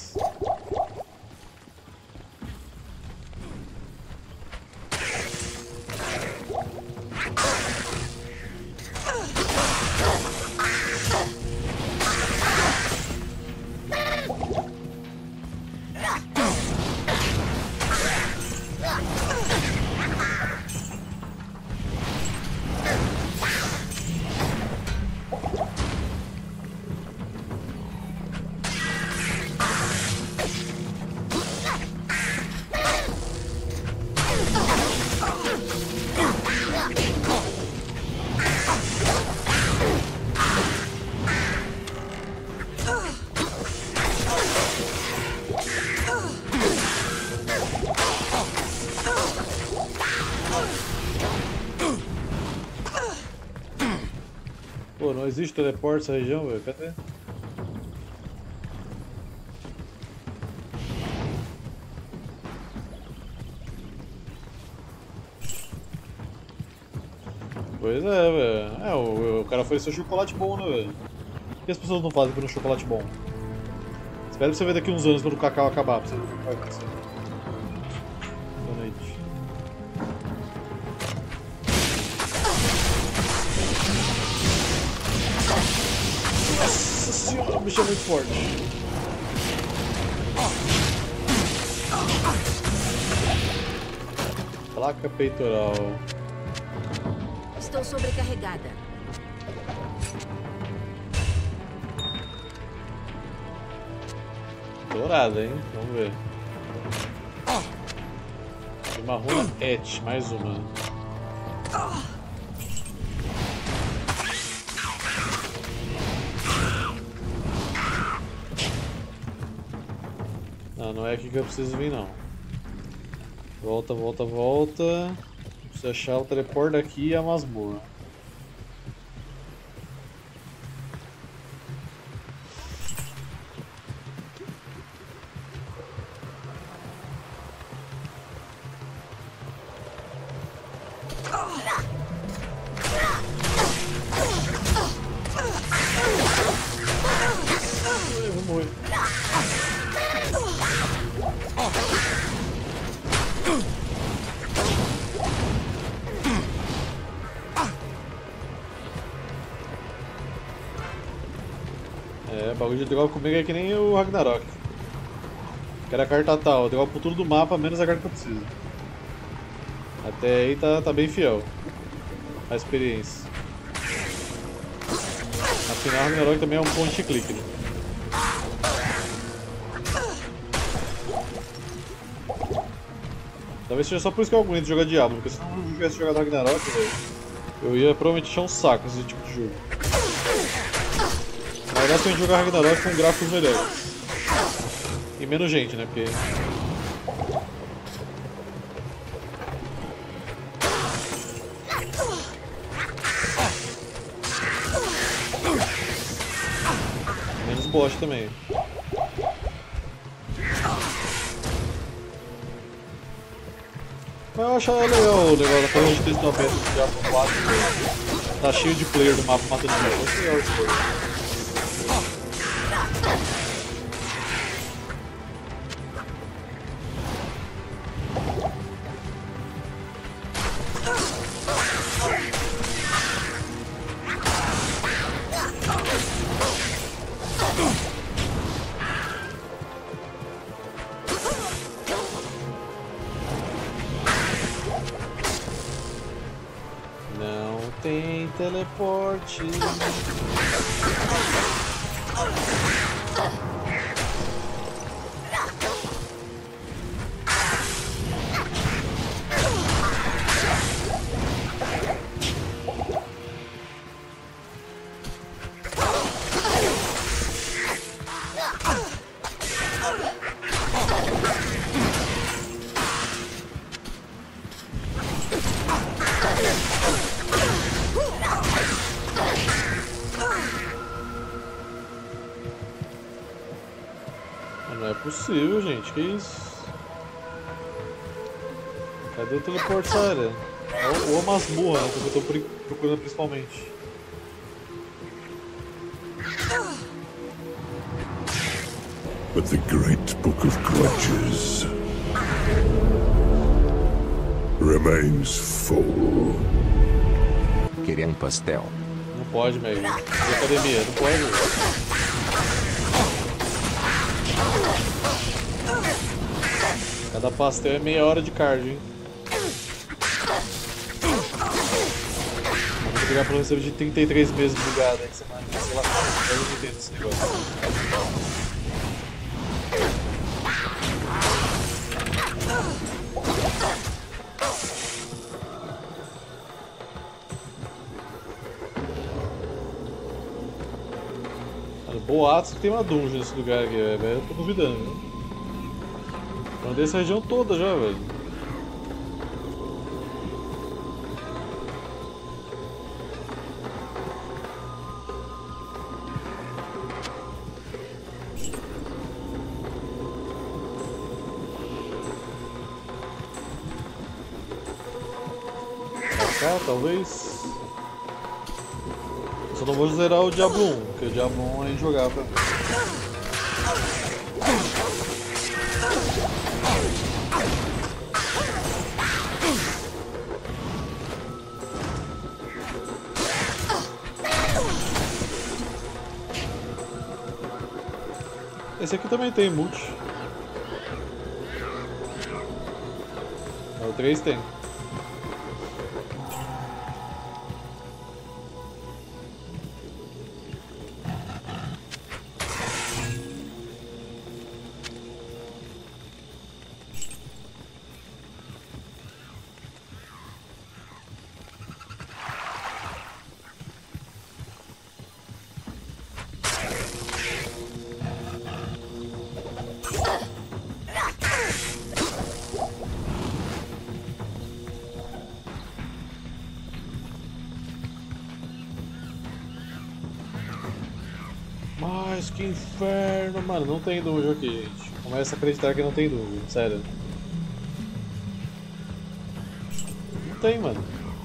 Pô, não existe teleporte nessa região, velho. Cadê? Pois é, velho. É, o cara ofereceu chocolate bom, né, velho? Por que as pessoas não fazem por um chocolate bom? Espera pra você ver daqui uns anos quando o cacau acabar, pra você ver o que vai acontecer. Boa noite. Nossa senhora, o bicho é muito forte. Placa peitoral. Estou sobrecarregada. Dourada, hein? Vamos ver. Uma runa Et, mais uma. Não, não é aqui que eu preciso vir, não. Volta, volta, volta. Preciso achar o teleporte daqui e a masmorra. Eu vou morrer. É, o bagulho de drop comigo é que nem o Ragnarok. Quero a carta tal, eu drop por tudo do mapa, menos a carta que eu preciso. Até aí tá bem fiel a experiência. Afinal, Ragnarok também é um point click, né? Talvez seja só por isso que eu aguento jogar Diablo, porque se eu não tivesse jogado Ragnarok, eu ia provavelmente achar um saco esse tipo de jogo. Na verdade tem que jogar Ragnarok com gráficos melhores. E menos gente, né? Porque... menos boss também. Mas eu acho legal o negócio da coisa de testar o beta do Diablo 4. Tá cheio de player do mapa matando bicho. Acho legal isso aí. Não tem teleporte. Não é possível, gente. Que isso? Cadê o teleporte dessa área? Ou a masmorra, né? Que eu tô procurando principalmente. But the great book of grudges remains full. Querer um pastel? Não pode, Meg. De academia, não pode. Cada pastel é meia hora de cardio, hein? Vamos pegar pra receber de 33 meses bugado aí, semana. Sei lá, eu não entendo esse negócio. Boatos que tem uma dungeon nesse lugar aqui, velho. Eu tô duvidando, né? Eu andei essa região toda já, velho. Pra cá, talvez. Só não vou zerar o Diablo 1, porque o Diablo 1 é injogável. Esse aqui também tem multi. O 3 tem. Mas que inferno, mano, não tem dungeon aqui, gente. Começa a acreditar que não tem dungeon, sério. Não tem, mano.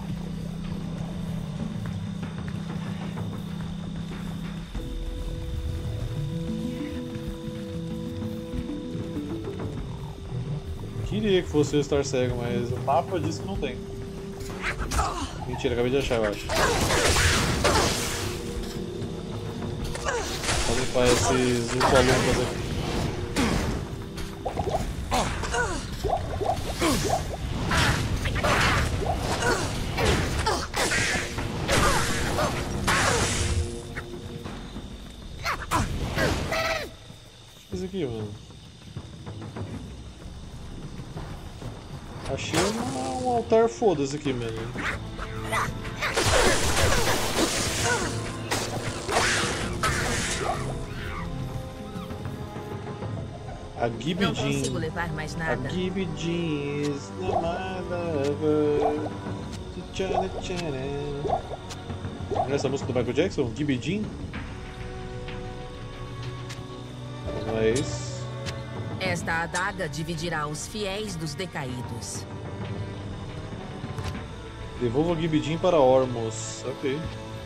Queria que fosse o Star Cego, mas o mapa diz que não tem. Mentira, acabei de achar, eu acho. Vou limpar esses Umpalumpas aqui. O que é isso aqui, mano? Achei um altar foda-se aqui, mano. A Gibby Não Jean. consigo levar mais nada. A Gibby Jean is the my lover. Não é essa música do Michael Jackson? Gibby Jean? Não é isso. Esta adaga dividirá os fiéis dos decaídos. Devolva o Gibby Jean para Ormos. Ok.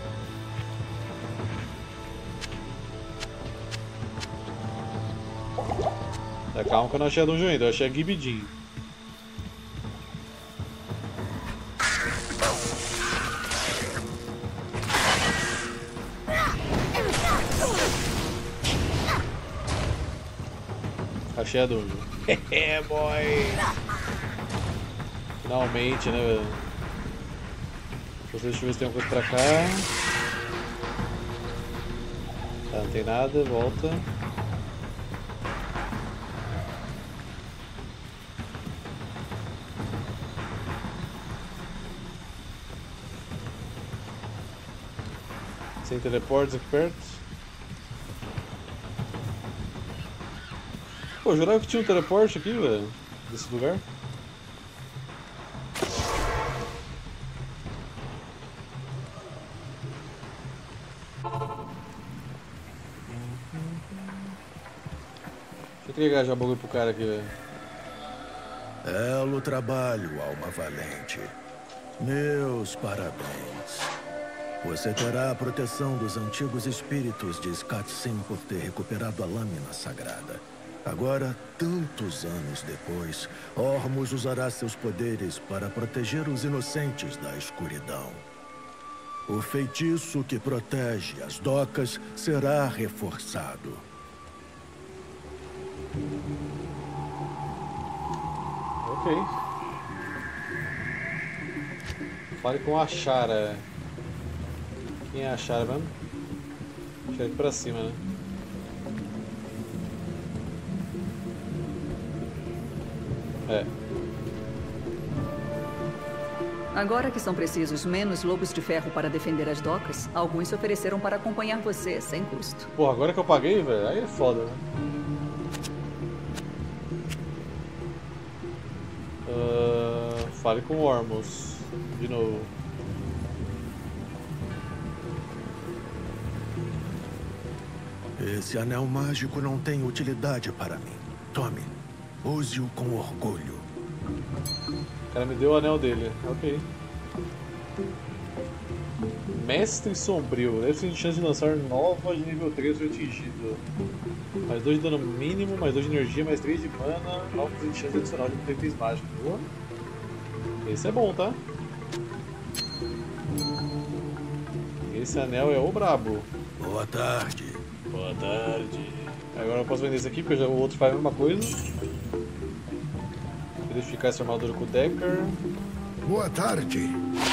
Tá, calma que eu não achei a dungeon ainda, eu achei a Gibby Jean. Achei a dungeon. É, boy! Finalmente, né, velho? Deixa eu ver se tem alguma coisa pra cá. Tá, não tem nada, volta. Sem teleportes aqui perto. Pô, eu jurava que tinha um teleporte aqui, velho, desse lugar. Deixa eu entregar já o bagulho pro cara aqui, velho. Belo trabalho, alma valente. Meus parabéns. Você terá a proteção dos antigos espíritos de Skatsim por ter recuperado a lâmina sagrada. Agora, tantos anos depois, Ormos usará seus poderes para proteger os inocentes da escuridão. O feitiço que protege as docas será reforçado. Ok. Fale com a Shara. Quem é a Shara mesmo? Deixa ele pra cima, né? É. Agora que são precisos menos lobos de ferro para defender as docas, alguns se ofereceram para acompanhar você sem custo. Porra, agora que eu paguei, velho, aí é foda, né? Fale com Ormos. De novo. Esse anel mágico não tem utilidade para mim. Tome. Use-o com orgulho. O cara me deu o anel dele. Ok. Mestre Sombrio. Deve ter chance de lançar nova de nível 3 foi atingido. Mais 2 de dano mínimo, mais 2 de energia, mais 3 de mana. Novos de chance adicional de potências mágicos. Boa. Esse é bom, tá? Esse anel é o brabo. Boa tarde. Boa tarde. Agora eu posso vender esse aqui porque o outro faz a mesma coisa. Verificar essa armadura com o Decker. Boa tarde.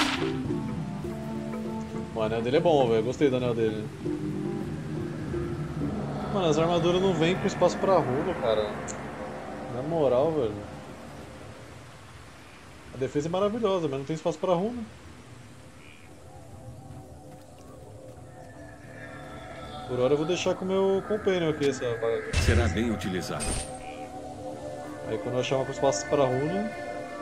O anel dele é bom, velho. Gostei do anel dele. Mano, as armaduras não vêm com espaço pra runa, cara. Na moral, velho. A defesa é maravilhosa, mas não tem espaço pra runa. Por hora eu vou deixar com o meu companion aqui essa bagaça. Será bem utilizado. Aí quando eu achar uma com espaço para runa.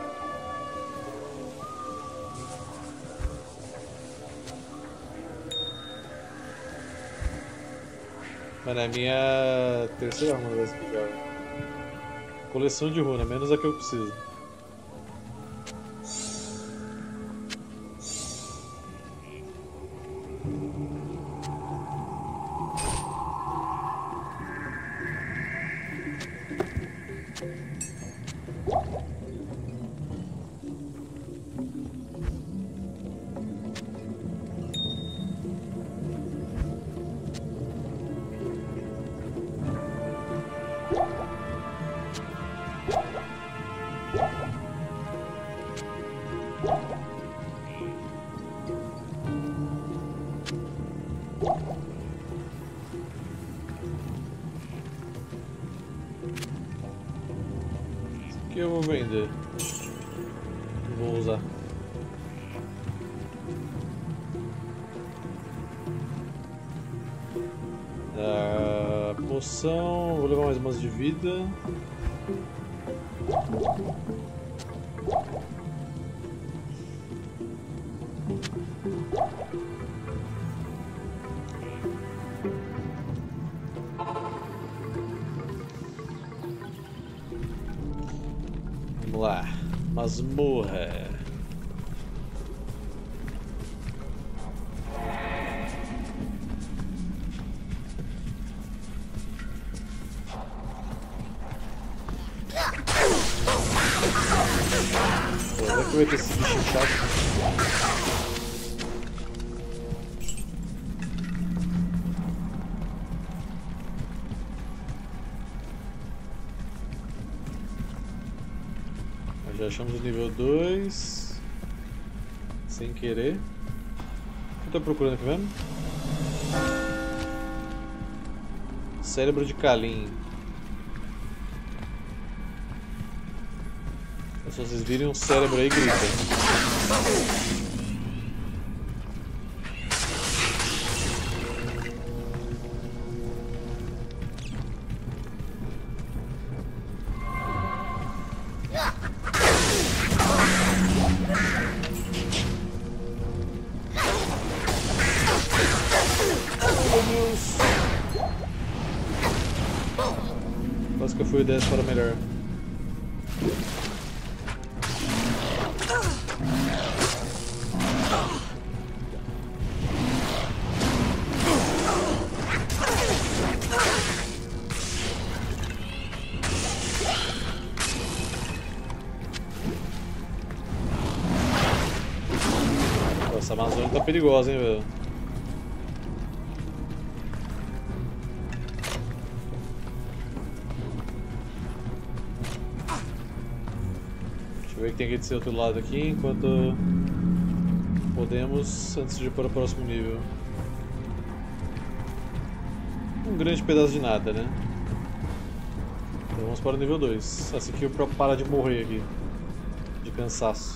Mano, é a minha terceira runa dessa aqui já. Coleção de runa, menos a que eu preciso. Que eu vou vender. Vou usar. poção, vou levar mais umas de vida. Vamos lá, masmorra. Será que vai ter esse bicho chato? Já achamos o nível 2 sem querer. O que eu tô procurando aqui mesmo? Cérebro de Kalim. Se vocês virem um cérebro aí, grita. Quase que eu fui 10 para melhor. Essa Amazônia tá perigosa, hein, velho. Deixa eu ver o que tem aqui desse outro lado aqui, enquanto podemos, antes de ir para o próximo nível. Um grande pedaço de nada, né? Então vamos para o nível 2. Assim que eu para de morrer aqui, de cansaço.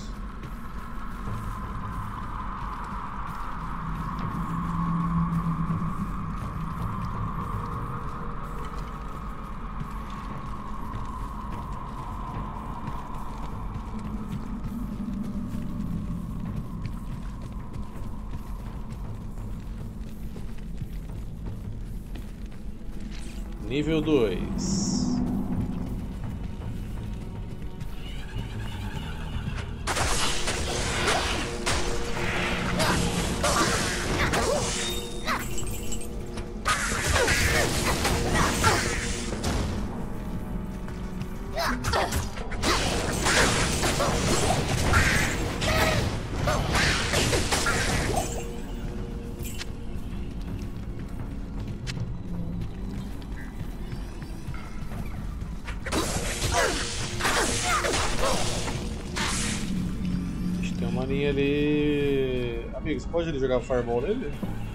Nível 2. Tem uma linha ali. Amigos, pode ele jogar Fireball nele?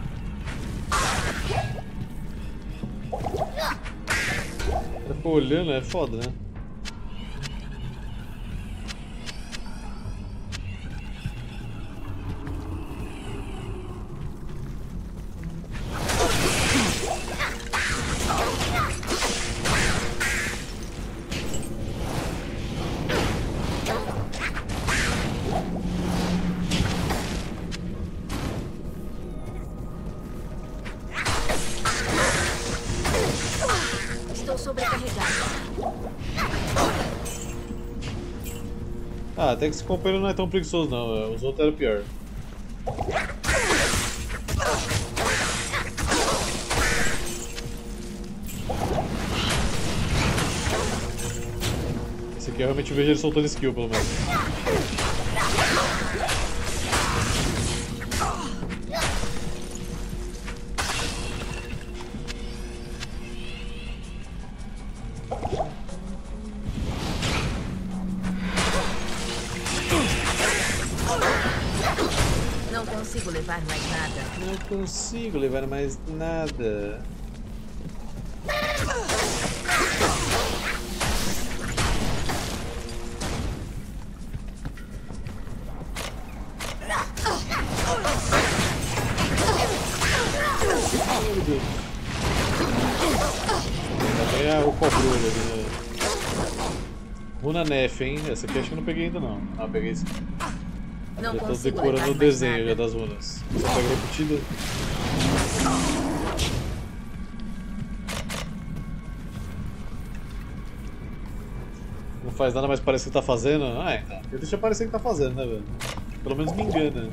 Ele ficou olhando, é foda, né? Ah, até que esse companheiro não é tão preguiçoso não, os outros eram pior. Esse aqui eu realmente vejo ele soltando skill, pelo menos. Não consigo levar mais nada. Não consigo levar mais nada. Ai, meu Deus. É o cobrulho ali, né? Runa Nef, hein? Essa aqui acho que eu não peguei ainda não. Ah, peguei sim. Não Já tô consigo decorando levar o desenho mais já nada. das runas. Você pega repetida. Não faz nada, mas parece que tá fazendo. Ah, então. Deixa parecer que tá fazendo, né, velho? Pelo menos me engana.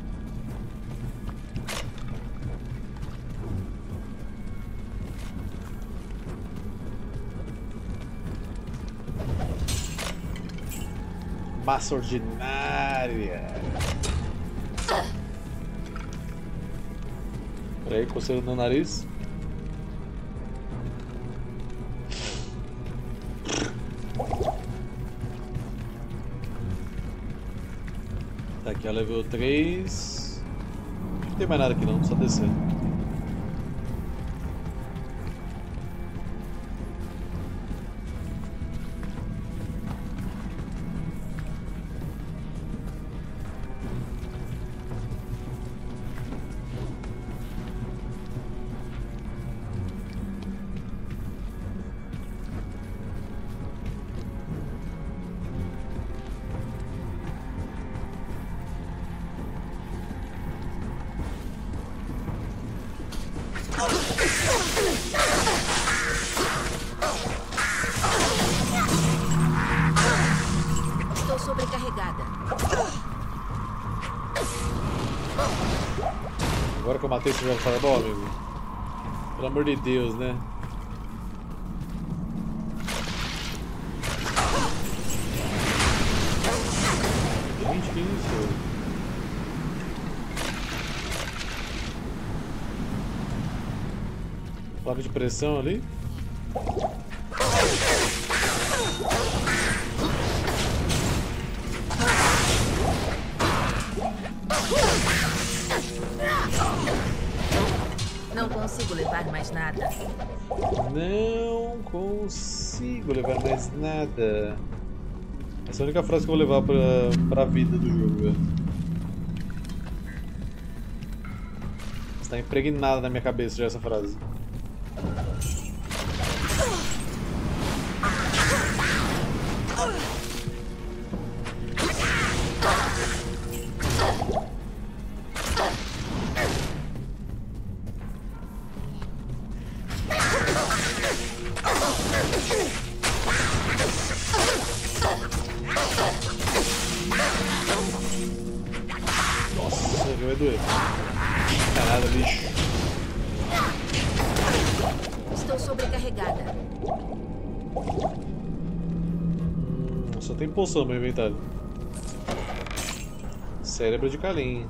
Massa ordinária. Peraí, coceiro no nariz. Tá aqui a level 3. Não tem mais nada aqui não, só descer. Estou sobrecarregada. Agora que eu matei esse jogo fireball, amigo. Pelo amor de Deus, né? Gente, que isso? Placa de pressão ali. Não consigo levar mais nada. Não consigo levar mais nada. Essa é a única frase que eu vou levar pra vida do jogo, velho. Está impregnada na minha cabeça já essa frase. Nossa, vai doer. Caralho, bicho. Estou sobrecarregada. Só tem poção no meu inventário. Cérebro de Kalim.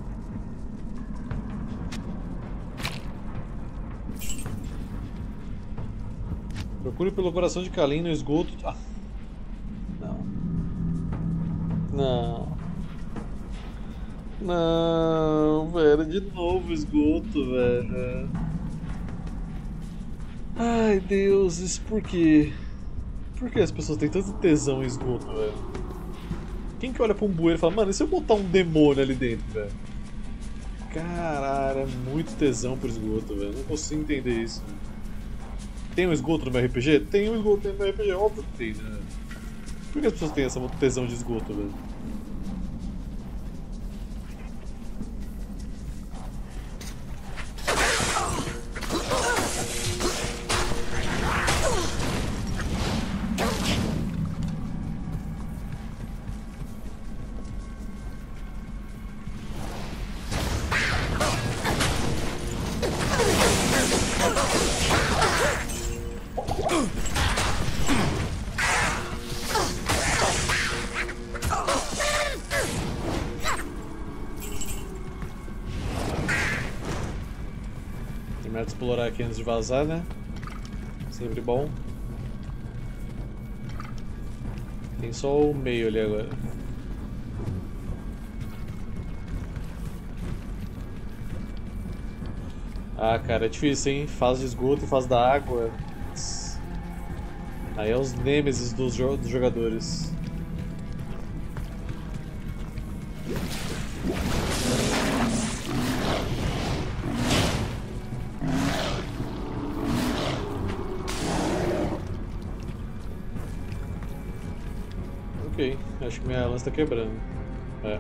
Procure pelo coração de Kalim no esgoto. Ah. Não. Não. Não, velho. De novo esgoto, velho. Ai, deuses, por quê? Por que as pessoas têm tanto tesão em esgoto, velho? Quem que olha pra um bueiro e fala, mano, e se eu botar um demônio ali dentro, velho? Caralho, é muito tesão por esgoto, velho. Não consigo entender isso. Tem um esgoto no meu RPG? Tem um esgoto no meu RPG, óbvio que tem, né? Por que as pessoas têm essa tesão de esgoto, velho? Terminar de explorar aqui antes de vazar, né? Sempre bom. Tem só o meio ali agora. Ah, cara, é difícil, hein? Fase de esgoto e fase da água. Aí é os nêmesis dos jogadores. Acho que minha lança tá quebrando. É.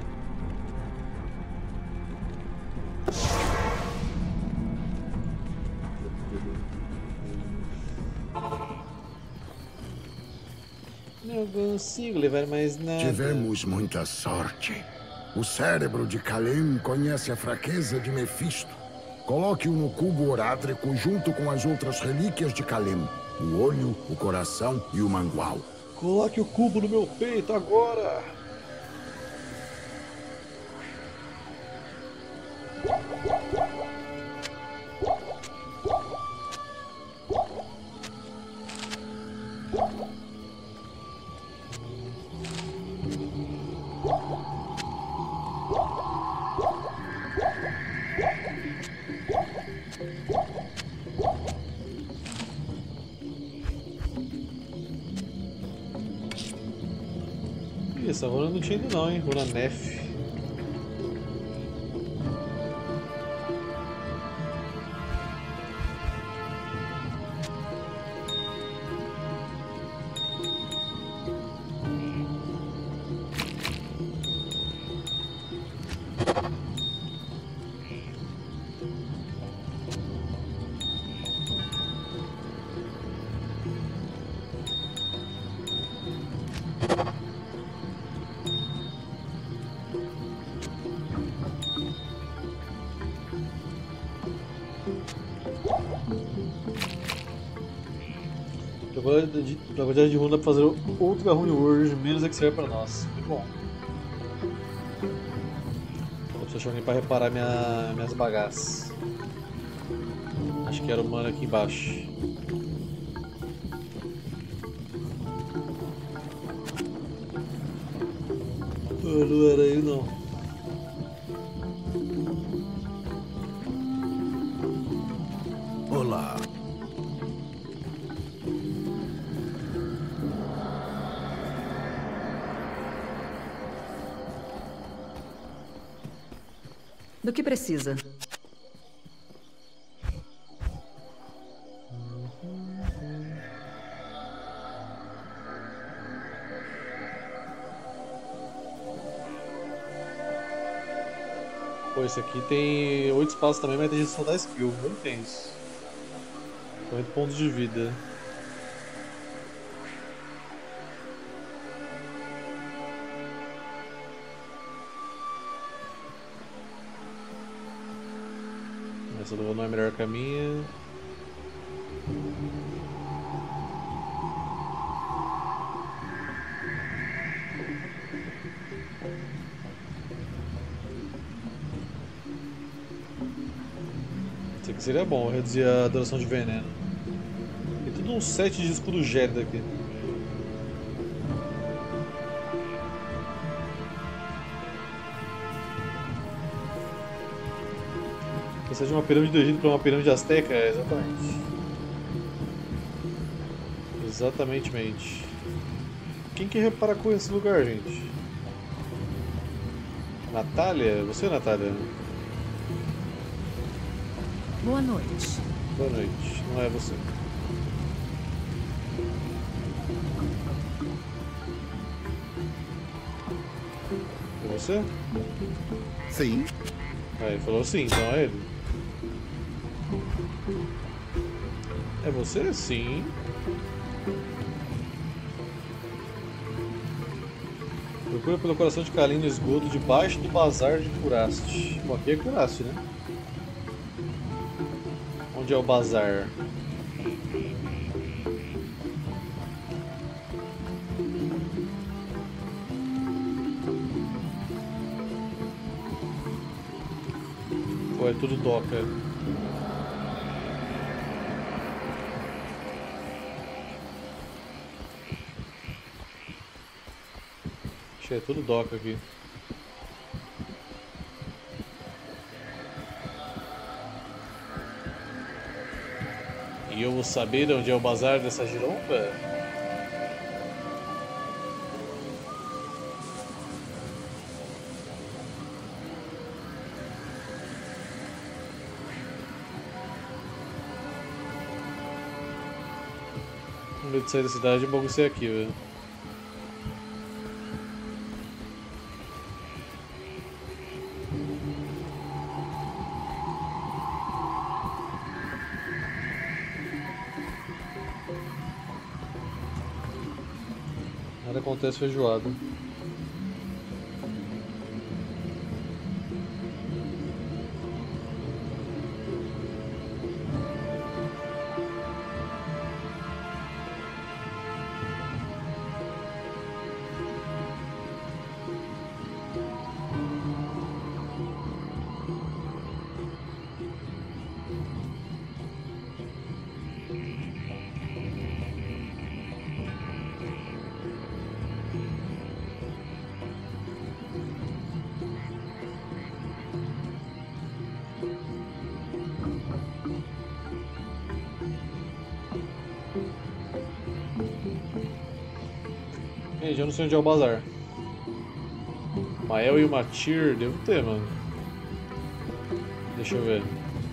Não consigo levar mais nada. Tivemos muita sorte. O cérebro de Kalem conhece a fraqueza de Mefisto. Coloque-o no cubo orádrico junto com as outras relíquias de Kalem. O olho, o coração e o mangual. Coloque o cubo no meu peito agora! Ih, essa runa não tinha ainda não, hein? Runa Nef. Pela quantidade de runa dá pra fazer outra Rune World, menos é que serve pra nós. Muito bom. Vou precisar de alguém pra reparar minhas bagaças. Acho que era o mano aqui embaixo. Não era ele não. Olá. Do que precisa? Pô, esse aqui tem 8 espaços também, mas tem gente só dar skill. Não tem isso. 40 pontos de vida. Essa luva não é melhor que a minha. Isso aqui seria bom, reduzir a duração de veneno. Tem tudo um set de escudo gélido aqui. Precisa de uma pirâmide do Egito para uma pirâmide azteca? É, exatamente. Exatamente. Quem que repara com esse lugar, gente? Natália? Você, Natália? Boa noite. Boa noite. Não é você. É você? Sim. Ah, ele falou sim, então é ele. É você? Sim. Procura pelo coração de Kalem no esgoto debaixo do bazar de Curaste. Bom, aqui é Curaste, né? Onde é o bazar? Pô, é tudo doca. É tudo doca aqui. E eu vou saber onde é o bazar dessa giromba? Vamos ver de sair da cidade e baguncei aqui, velho. Nada acontece feijoada. Gente, eu não sei onde é o bazar. Mael e o Matir, devo ter, mano. Deixa eu ver.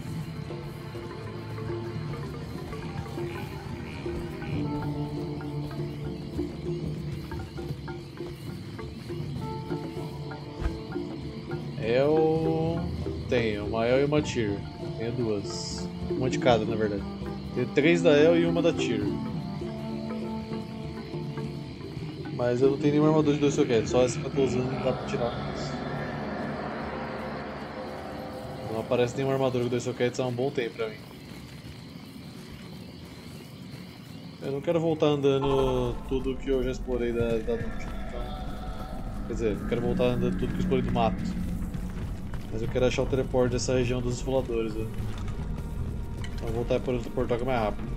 Tenho, o Mael e o Matir. Tenho duas. Uma de cada, na verdade. Tenho 3 da El e uma da Tyr. Mas eu não tenho nenhuma armadura de 2 soquetes, só essa que eu tô usando não dá pra tirar. Não aparece nenhuma armadura de 2 soquetes há um bom tempo pra mim. Eu não quero voltar andando tudo que eu já explorei da dungeon, então... Quer dizer, eu quero voltar andando tudo que eu explorei do mato. Mas eu quero achar o teleporte dessa região dos esfoladores, né? Então vou voltar por outro portal que é mais rápido.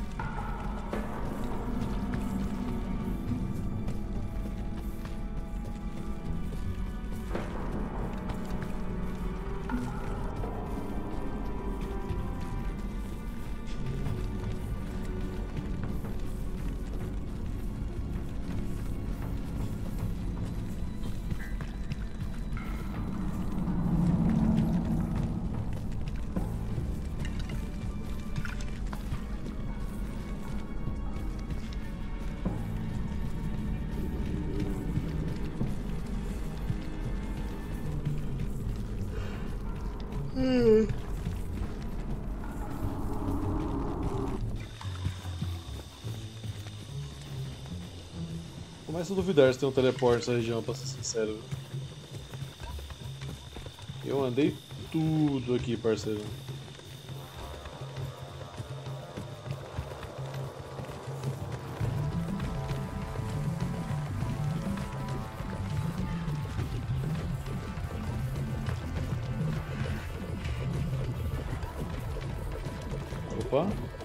Começo a duvidar se tem um teleporte nessa região, pra ser sincero. Eu andei tudo aqui, parceiro. Opa.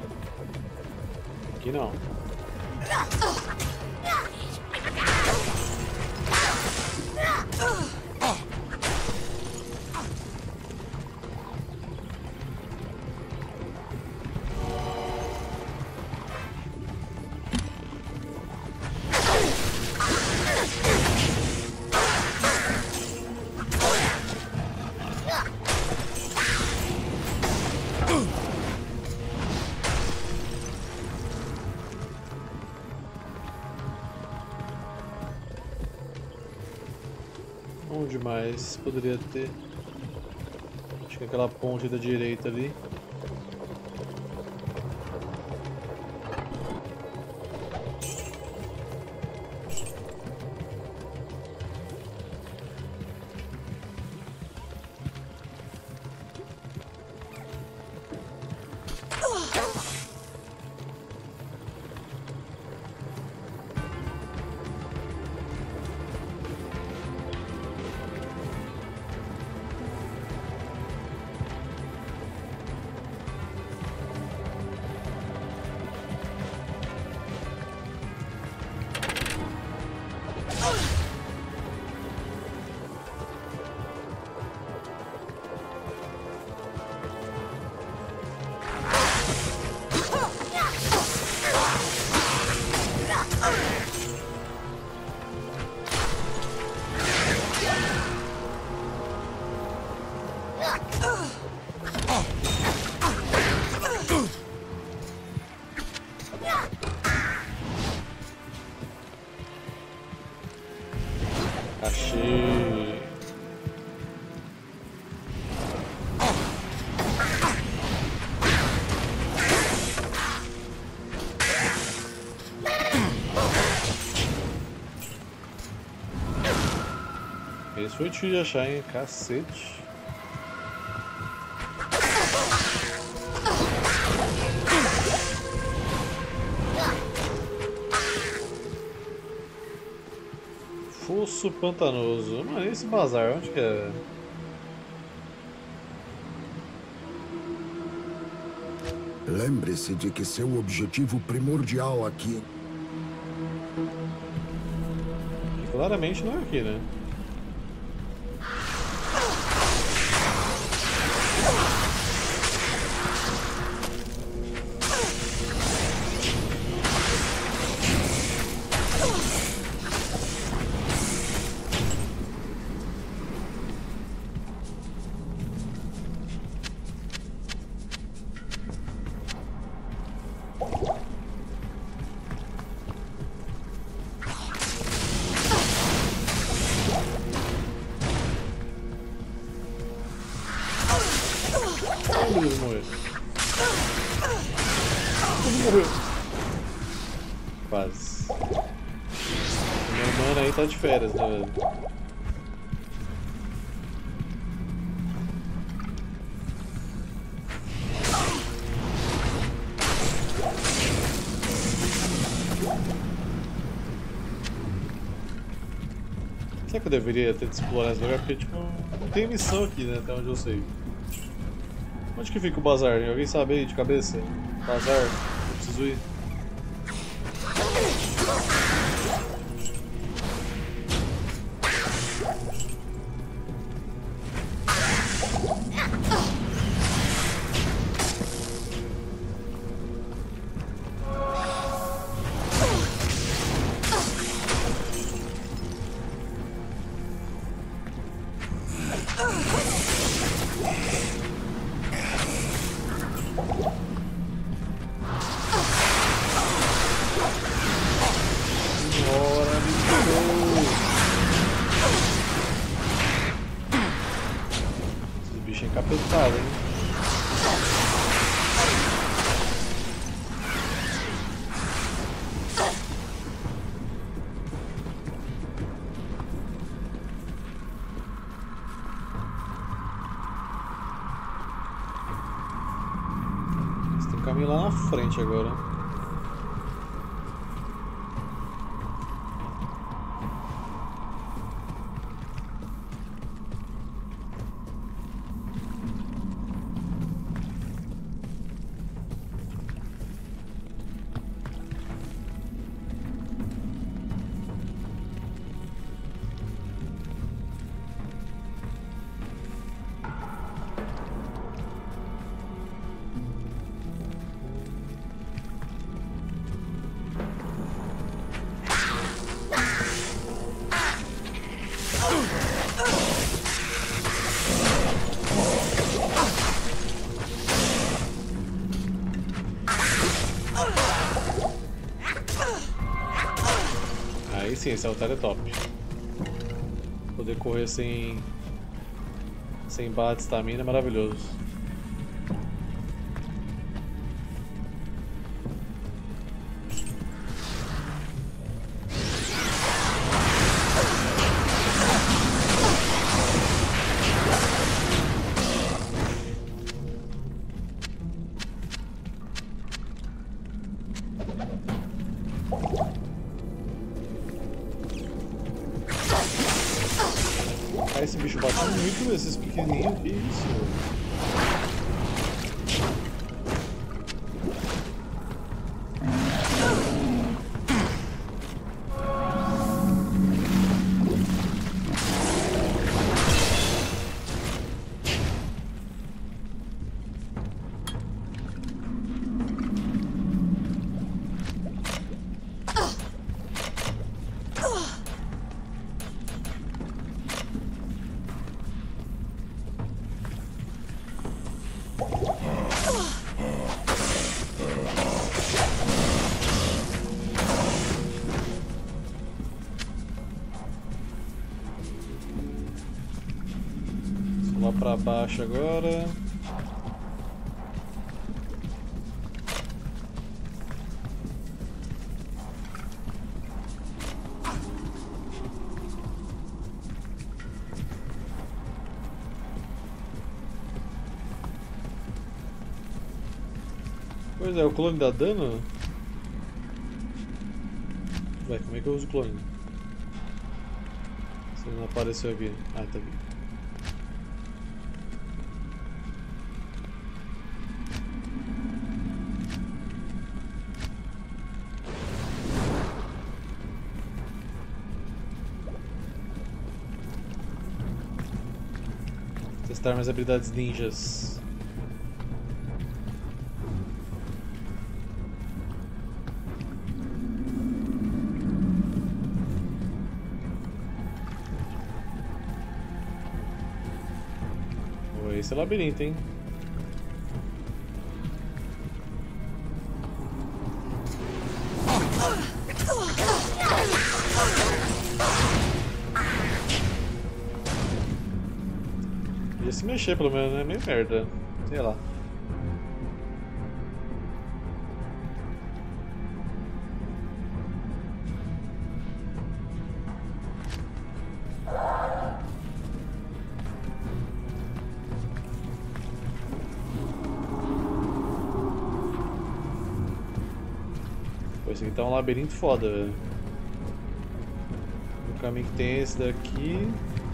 Aqui não. Onde mais poderia ter? Acho que aquela ponte da direita ali. Achei. Esse foi difícil de achar, hein? Cacete. Fosso pantanoso. Mano, e esse bazar? Onde que é? Lembre-se de que seu objetivo primordial aqui... Claramente não é aqui, né? Ele morreu. Ele morreu. Quase. Meu mano aí tá de férias, né, velho? Será que eu deveria ter de explorar esse lugar? Porque, tipo, não tem missão aqui, né? Até onde eu sei. Onde que fica o bazar? Alguém sabe aí de cabeça? Bazar? Eu preciso ir. Encapetado, hein? Você tem que caminhar lá na frente agora. Aí sim, esse altar é top. Poder correr sem barra de estamina é maravilhoso. Esse bicho bate muito esses pequenininhos, que isso? Lá pra baixo agora. Pois é, o clone dá dano? Ué, como é que eu uso o clone? Se não apareceu aqui. Ah, tá aqui. Testar minhas habilidades ninjas. Esse é labirinto, hein? Podia se mexer pelo menos, né? Meio merda. Sei lá. Esse aqui tá um labirinto foda, velho. O caminho que tem é esse daqui.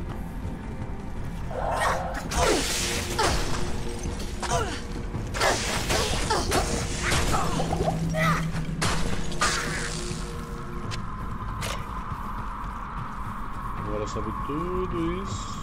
Agora sobe tudo isso.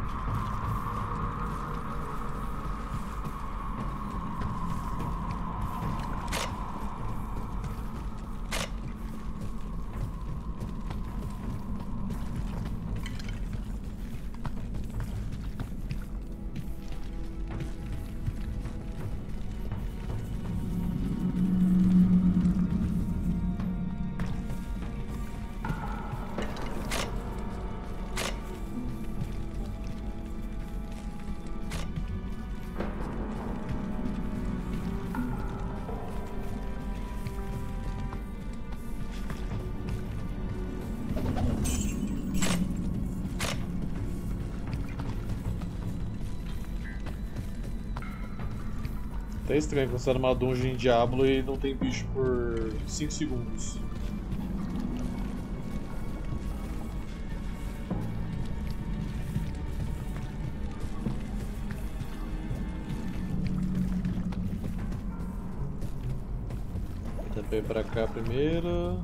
É estranho quando você tá numa dungeon em Diablo e não tem bicho por 5 segundos. Dá pra ir pra cá primeiro.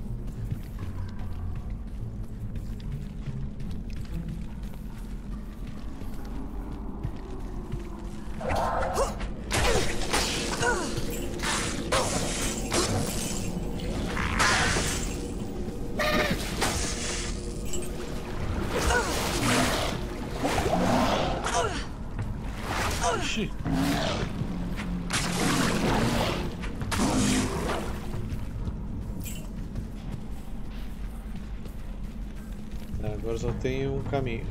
Agora só tem um caminho.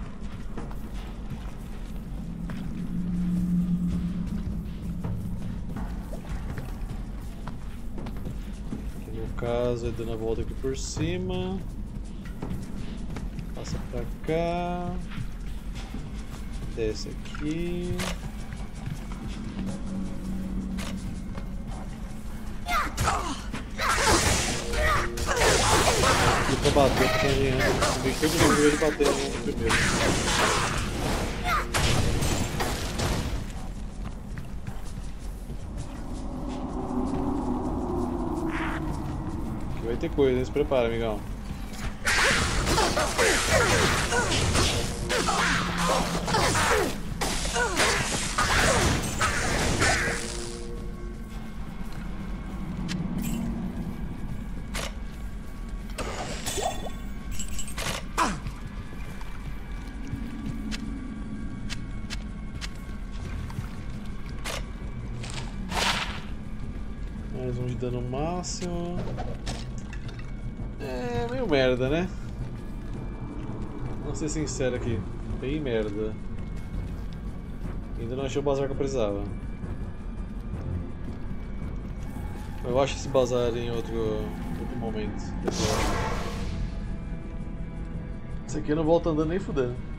Aqui no caso é dando a volta aqui por cima. Passa pra cá. Desce aqui. Pra bater, tá ganhando. Tem que ter que ele bater no primeiro. Aqui vai ter coisa, hein? Se prepara, amigão. Mais um de dano máximo. É meio merda, né? Vamos ser sincero aqui. Bem merda. Ainda não achei o bazar que eu precisava. Eu acho esse bazar em outro momento. Esse aqui eu não volto andando nem fudendo.